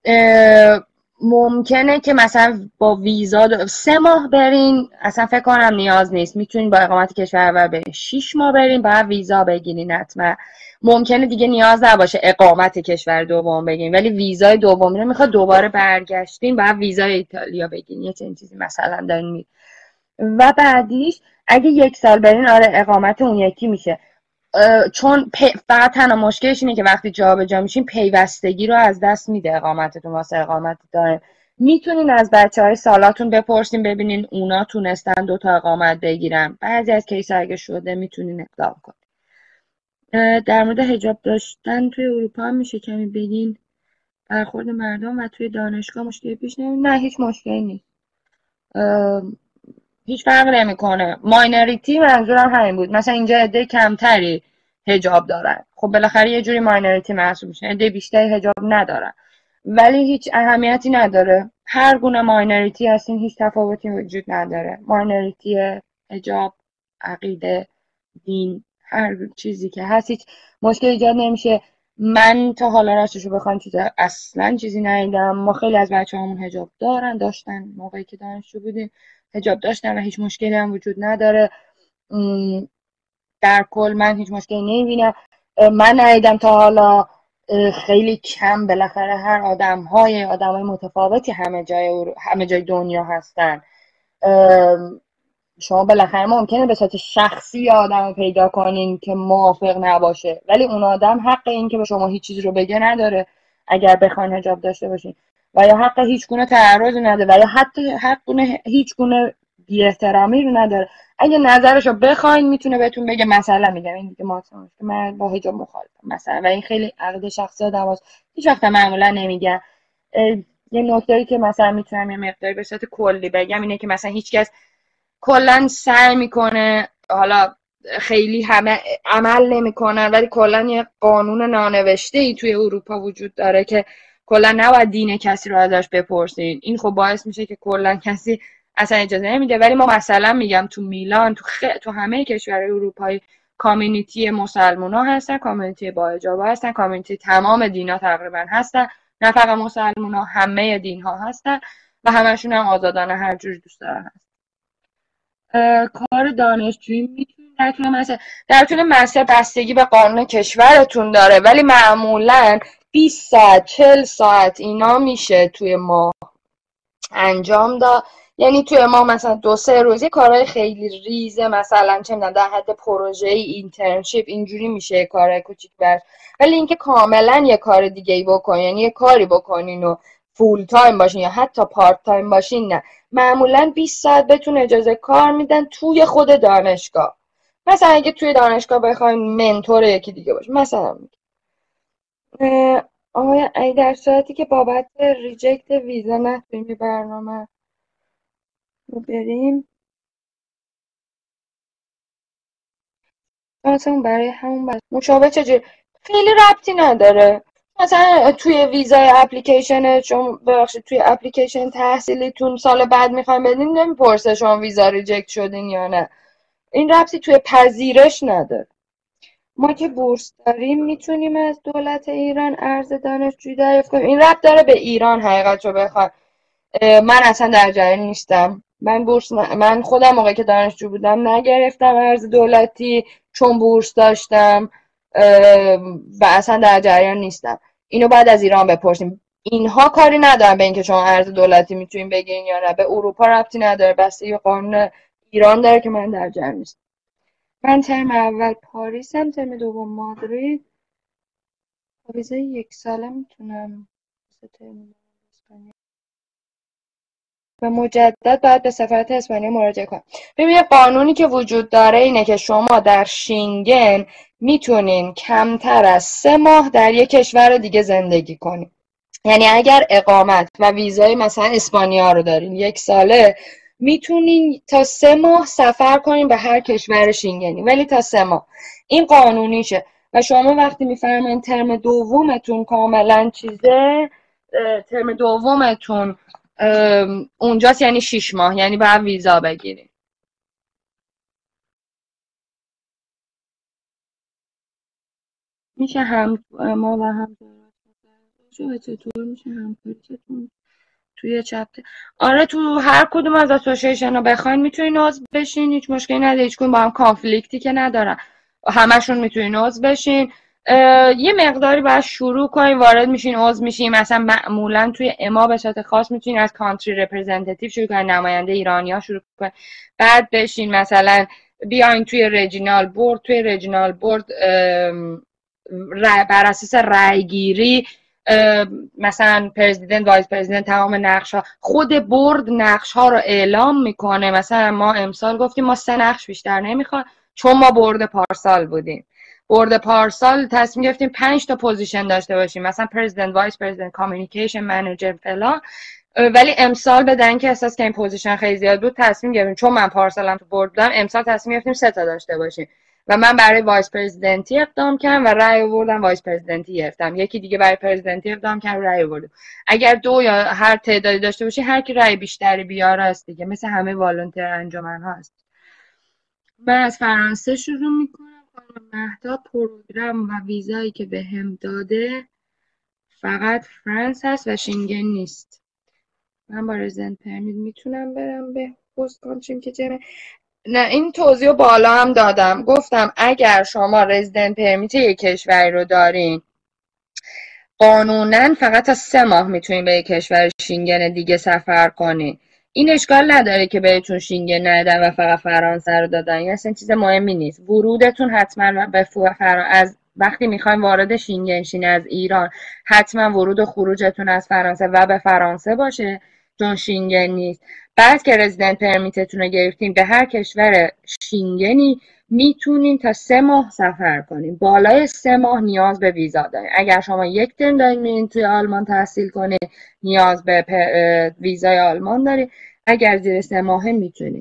ممکنه که مثلا با ویزا 3 ماه برین اصلا فکر کنم نیاز نیست، میتونین با اقامت کشور اول برین. 6 ماه برین باید ویزا بگیرین حتما. ممکنه دیگه نیاز نباشه اقامت کشور دوم بگیرین، ولی ویزای دومی رو میخواد دوباره برگشتین باید ویزای ایتالیا بگیرین، یه چنین چیزی مثلا دارین می. و بعدیش اگه 1 سال برین آره اقامت اون یکی میشه. چون فقط تنها مشکلش اینه که وقتی جابجا میشین پیوستگی رو از دست میده اقامتتون واسه اقامت دائم. میتونین از بچهای سالاتون بپرسین ببینین اونا تونستن 2 تا اقامت بگیرن، بعضی از کیسا اگه شده میتونین اقدام کنین. در مورد حجاب داشتن توی اروپا هم میشه کمی بگین؟ برخورد مردم و توی دانشگاه مشکلی پیش نمیاد؟ نه هیچ مشکلی نیست، هیچ فرق نمیکنه. ماینوریتی منظورم همین بود، مثلا اینجا عده کمتری حجاب دارن، خب بالاخره یه جوری ماینوریتی محسوب میشه، عده بیشتری حجاب ندارن، ولی هیچ اهمیتی نداره، هر گونه ماینوریتی هستین هیچ تفاوتی وجود نداره. ماینوریتی، حجاب، عقیده، دین، هر چیزی که هست هیچ مشکل ایجاد نمیشه. من تا حالا راستشو بخوام اصلا چیزی ندیدم. ما خیلی از بچه‌هامون حجاب داشتن موقعی که دانشجو بودیم، حجاب داشتن و هیچ مشکلی هم وجود نداره. در کل من هیچ مشکلی نمیبینم. من ندیدم تا حالا. خیلی کم، بالاخره هر آدمای متفاوتی همه جای دنیا هستن. شما بالاخره ممکنه به صورت شخصی یه آدم رو پیدا کنین که موافق نباشه، ولی اون آدم حق این که به شما هیچ چیزی رو بگه نداره اگر بخواین حجاب داشته باشین، و یا حق هیچ گونه تعرضی نداره، و یا حتی هیچ گونه بی احترامی رو نداره. اگه نظرش رو بخواین میتونه بهتون بگه، مثلا میگم این دیگه ماجراست که من با حجاب مخالفم مثلا، و این خیلی عقیده شخصی آدماست، هیچ وقت معمولا نمیگن. یه نکته‌ای که مثلا میتونم یه مقداری به صورت کلی بگم اینه که مثلا هیچکس کلا سعی میکنه، حالا خیلی همه عمل نمیکنن، ولی کلا یه قانون نانوشته ای توی اروپا وجود داره که کلا نباید دین کسی رو ازش بپرسین. این خب باعث میشه که کلا کسی اصلا اجازه نمیده. ولی ما مثلا میگم تو میلان، تو همه کشورهای اروپایی کامیونیتی مسلمونا هستن، کامیونیتی با حجابا هستن، کامیونیتی تمام دینا تقریبا هستن، نه فقط مسلمونا، همه دین ها هستن و همشون هم آزادانه هر جوری دوست دارن. کار دانشجویی میتونید در طول مسیر بستگی به قانون کشورتون داره، ولی معمولا 20 ساعت 40 ساعت اینا میشه توی ماه انجام داد. یعنی توی ما مثلا 2-3 روزی کارهای خیلی ریزه، مثلا چه میدونم در حد پروژه اینترنشیپ اینجوری میشه کارهای کوچیک برش. ولی اینکه کاملا یه کار دیگه ای بکنین، یعنی یه کاری بکنین و فول تایم باشین یا حتی پارت تایم باشین، نه. معمولا 20 ساعت بهتون اجازه کار میدن توی خود دانشگاه. مثلا اگه توی دانشگاه بخواین منتور یکی دیگه باشه مثلا. آقای ای در صورتی که بابت ریجکت ویزا نتونیم برنامه رو بریم، مثلا برای همون مشابه چجوری؟ خیلی ربطی نداره. مثلا توی ویزای اپلیکیشن شما، ببخشید توی اپلیکیشن تحصیلیتون سال بعد میخوایم بدین، نمیپرسه شما ویزا ریجکت شدین یا نه. این ربطی توی پذیرش نداره. ما که بورس داریم میتونیم از دولت ایران ارز دانشجویی دریافت کنیم. این ربط داره به ایران حقیقت رو بخوام. من اصلا در جریان نیستم. من خودم موقعی که دانشجو بودم نگرفتم ارز دولتی چون بورس داشتم و اصلا در جریان نیستم. اینو بعد از ایران بپرسیم. اینها کاری ندارن به اینکه شما ارز دولتی میتونین بگیرین یا نه، به اروپا ربطی نداره، بستگی قانون ایران داره که من در جریان نیستم. من ترم اول پاریسم، ترم دوم مادرید. ویزای 1 ساله میتونم و مجدد باید به سفارت اسپانیا مراجعه کنم. ببینید قانونی که وجود داره اینه که شما در شینگن میتونین کمتر از 3 ماه در یک کشور دیگه زندگی کنین. یعنی اگر اقامت و ویزای مثلا اسپانیا رو دارین 1 ساله، میتونین تا 3 ماه سفر کنین به هر کشور شینگنی، ولی تا 3 ماه این قانونیشه. و شما وقتی میفرمایین ترم دومتون کاملا چیزه، ترم دومتون اونجاست، یعنی 6 ماه، یعنی باید ویزا بگیرین. میشه هم ما و هم چطور میشه همکاریتون توی چپتر؟ آره تو هر کدوم از اسوسییشن ها بخواین میتونین عضو بشین، هیچ مشکلی نداره، هیچ کدوم با هم کانفلیکتی که ندارن، همشون میتونین عضو بشین. یه مقداری باید شروع کنین، وارد میشین، عضو میشین. مثلا معمولا توی اما به صورت خاص میتونین از کانتری رپرزنتیتیو شروع کنین، نماینده ایرانیا شروع کنین، بعد بشین مثلا بیاین توی رجینال بورد. توی رجینال بورد بر اساس رای گیری مثلا پرزیدنت، وایس پرزیدنت، تمام نقش ها، خود بورد نقش ها رو اعلام میکنه. مثلا ما امسال گفتیم ما 3 نقش بیشتر نمیخواد، چون ما بورد پارسال بودیم. بورد پارسال تصمیم گرفتیم 5 تا پوزیشن داشته باشیم، مثلا پرزیدنت، وایس پرزیدنت، کامیونیکیشن منیجر فلان. ولی امسال بدن که احساس که این پوزیشن خیلی زیاد بود، تصمیم گرفتیم، چون من پارسالم تو بورد بودم، امسال تصمیم گرفتیم 3 تا داشته باشیم. و من برای وایس پرزیدنتی اقدام کردم و رأی آوردم، وایس پرزیدنتی گرفتم. یکی دیگه برای پرزیدنتی اقدام کرد، رأی آوردم. اگر 2 یا هر تعدادی داشته باشی، هر کی رأی بیشتری بیاره است دیگه، مثل همه والنتیر انجمن ها هست. من از فرانسه شروع میکنم. خانم مهدا پروگرام و ویزایی که بهم داده فقط فرانس هست و شنگن نیست. من با رزیدنت پرمیت میتونم برم به پست کانتریم که جمعه. نه این توضیح بالا هم دادم، گفتم اگر شما رزیدنت پرمیت یک کشوری رو دارین، قانونا فقط تا 3 ماه میتونین به یک کشور شینگن دیگه سفر کنین. این اشکال نداره که بهتون شینگن ندادن و فقط فرانسه رو دادن، این اصلا چیز مهمی نیست. ورودتون حتما به از وقتی میخواین وارد شینگن شین از ایران، حتما ورود و خروجتون از فرانسه و به فرانسه باشه، چون شینگن نیست. بعد که رزیدنت پرمیتتون رو گرفتین، به هر کشور شینگنی میتونین تا 3 ماه سفر کنین. بالای 3 ماه نیاز به ویزا دارین. اگر شما 1 ترم دارین میرین توی آلمان تحصیل کنین، نیاز به ویزای آلمان دارین. اگر زیر 3 ماه میتونین.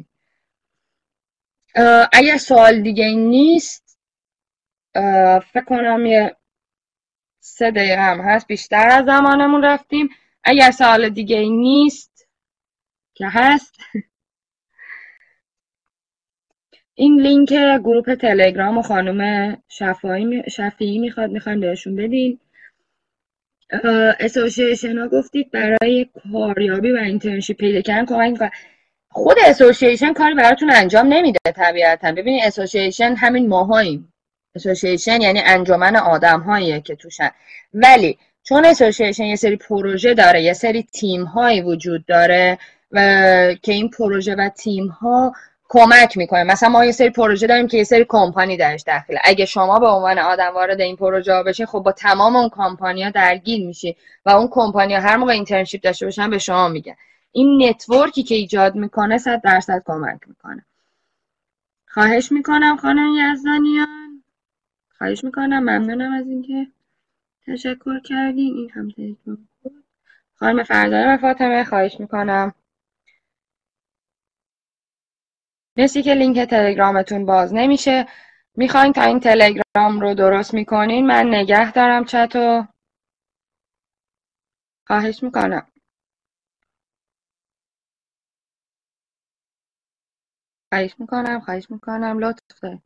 اگر سوال دیگه نیست، فکر کنم یه 3 دقیقه هم هست، بیشتر از زمانمون رفتیم. اگر سوال دیگه نیست که هست، این لینک گروه تلگرام و خانم شفیعی میخواین بهشون بدین. اسوسییشن ها گفتید برای کاریابی و اینترنشیپ پیدا کردن کمک میکنه. خود اسوسییشن کاری براتون انجام نمیده طبیعتا. ببینید اسوسییشن همین ماهاییم. اسوسییشن یعنی انجمن آدم هاییه که توشن، ولی چون اسوسییشن یه سری پروژه داره، یه سری تیم هایی وجود داره و که این پروژه و تیم ها کمک میکنه. مثلا ما یه سری پروژه داریم که یه سری کمپانی درش داخله. اگه شما به عنوان آدم وارد این پروژه بشین، خب با تمام اون کمپانی‌ها درگیر میشی و اون کمپانی‌ها هر موقع اینترنشیپ داشته باشن به شما میگن. این نتورکی که ایجاد میکنه 100% کمک میکنه. خواهش میکنم خانم یزدانیان، خواهش میکنم، ممنونم از اینکه تشکر کردین. این هم تلگرام بود. خانم فرزانه و فاطمه خواهش میکنم، مثل که لینک تلگرامتون باز نمیشه، میخواین تا این تلگرام رو درست میکنین من نگه دارم چتو؟ خواهش میکنم. خواهش میکنم لطفه.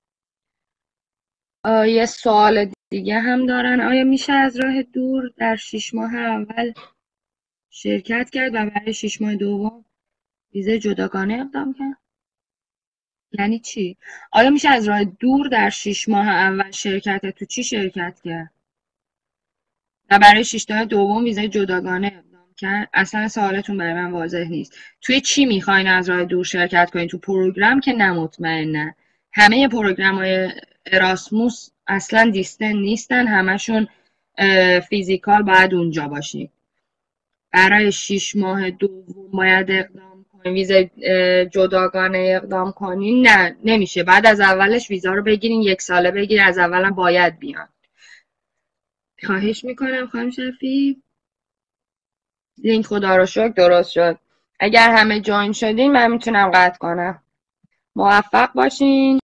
یه سوال دیگه هم دارن، آیا میشه از راه دور در 6 ماه اول شرکت کرد و برای 6 ماه دوم ویزای جداگانه اقدام کرد؟ یعنی چی؟ آیا میشه از راه دور در 6 ماه اول شرکت تو چی شرکت کرد و برای 6 ماه دوم ویزای جداگانه اقدام کرد؟ اصلا سوالتون برای من واضح نیست. توی چی میخواین از راه دور شرکت کنین؟ تو پروگرام که نه، مطمئنه. همه پروگرام‌های اراسموس اصلا دیستن نیستن، همشون فیزیکال باید اونجا باشی. برای 6 ماه دوم باید اقدام کنین، ویزا جداگانه اقدام کنین، نه نمیشه. بعد از اولش ویزا رو بگیرین، 1 ساله بگیرین، از اولم باید بیان. خواهش میکنم خانم شفیع. لینک خدا رو شکر درست شد. اگر همه جوین شدین من میتونم قطع کنم. موفق باشین.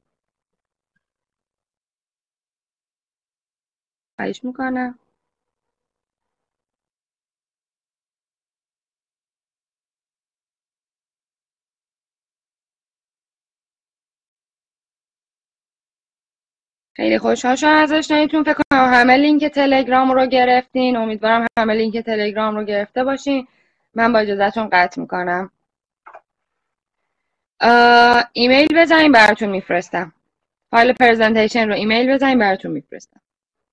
خواهش میکنم. خیلی خوشحال شدم از آشناییتون. فکر کنم همه لینک تلگرام رو گرفتین. امیدوارم همه لینک تلگرام رو گرفته باشین. من با اجازهتون قطع میکنم. ایمیل بزنین براتون میفرستم. فایل پرزنتیشن رو ایمیل بزنین براتون میفرستم.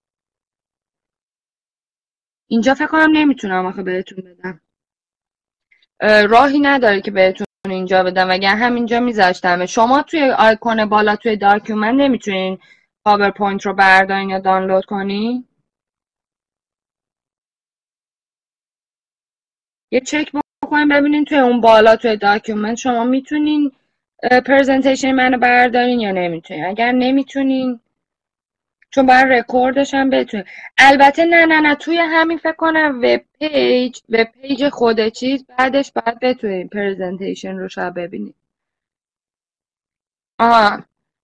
اینجا فکر کنم نمیتونم آخه بهتون بدم. راهی نداره که بهتون اینجا بدم، اگر همینجا میذاشتم. شما توی آیکون بالا توی داکیومنت نمیتونین پاورپوینت رو بردارین یا دانلود کنین. یه چک بکنین ببینین توی اون بالا توی داکیومنت شما میتونین پرزنتیشن منو بردارین یا نمیتونین. اگر نمیتونین، چون باید رکوردش هم بتونین. البته نه توی همین فکر کنم وب پیج خود چیز بعدش باید بتونین پرزنتیشن رو شاید ببینین. آها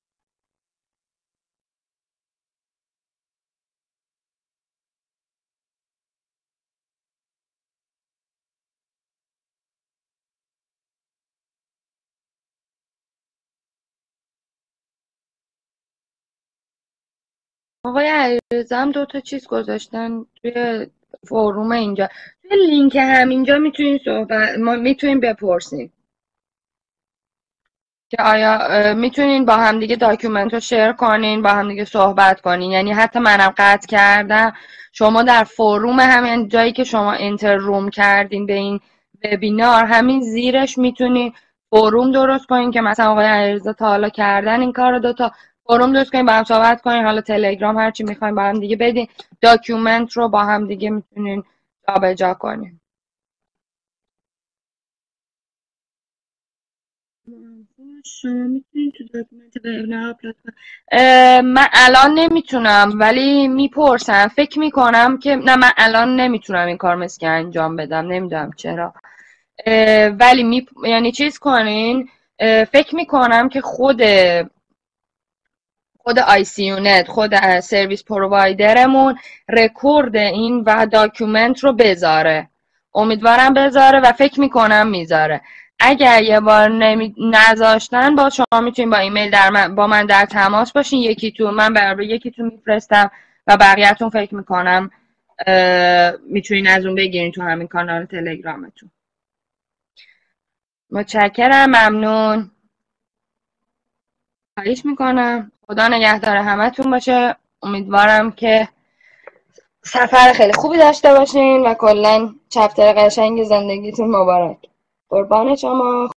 آقای علیرضا هم 2 تا چیز گذاشتن توی فوروم اینجا. توی لینک همینجا میتونین ما میتونین بپرسین که آیا میتونین با هم دیگه داکیومنت رو شیر کنین، با هم دیگه صحبت کنین. یعنی حتی منم قطع کردم، شما در فوروم همین جایی که شما انتر روم کردین به این وبینار، همین زیرش میتونین فوروم درست کنین که مثلا آقای علیرضا تا حالا کردن این کار رو، 2 تا فوروم درست کنین با هم صحبت کنین. حالا تلگرام هرچی میخواین با هم دیگه بدین، داکیومنت رو با هم دیگه میتونین جابجا کنین. شما میتونید تو داکیومنت وبینار آپلود کنید. من الان نمیتونم ولی میپرسم. فکر میکنم که نه، من الان نمیتونم این کار مثل که انجام بدم، نمیدونم چرا. ولی یعنی چیز کنین. فکر میکنم که خود آی سی یونت، خود سرویس پرووایدرمون رکورد این و داکیومنت رو بذاره. امیدوارم بذاره و فکر میکنم میذاره. اگر یه بار نذاشتن، با شما میتونین با ایمیل با من در تماس باشین. من برای یکیتون میفرستم و بقیه‌تون فکر میکنم میتونین از اون بگیرین تو همین کانال تلگرامتون. متشکرم، ممنون. خواهش میکنم. خدا نگهدار همتون باشه. امیدوارم که سفر خیلی خوبی داشته باشین و کلا چپتر قشنگ زندگیتون مبارک. قربان شما.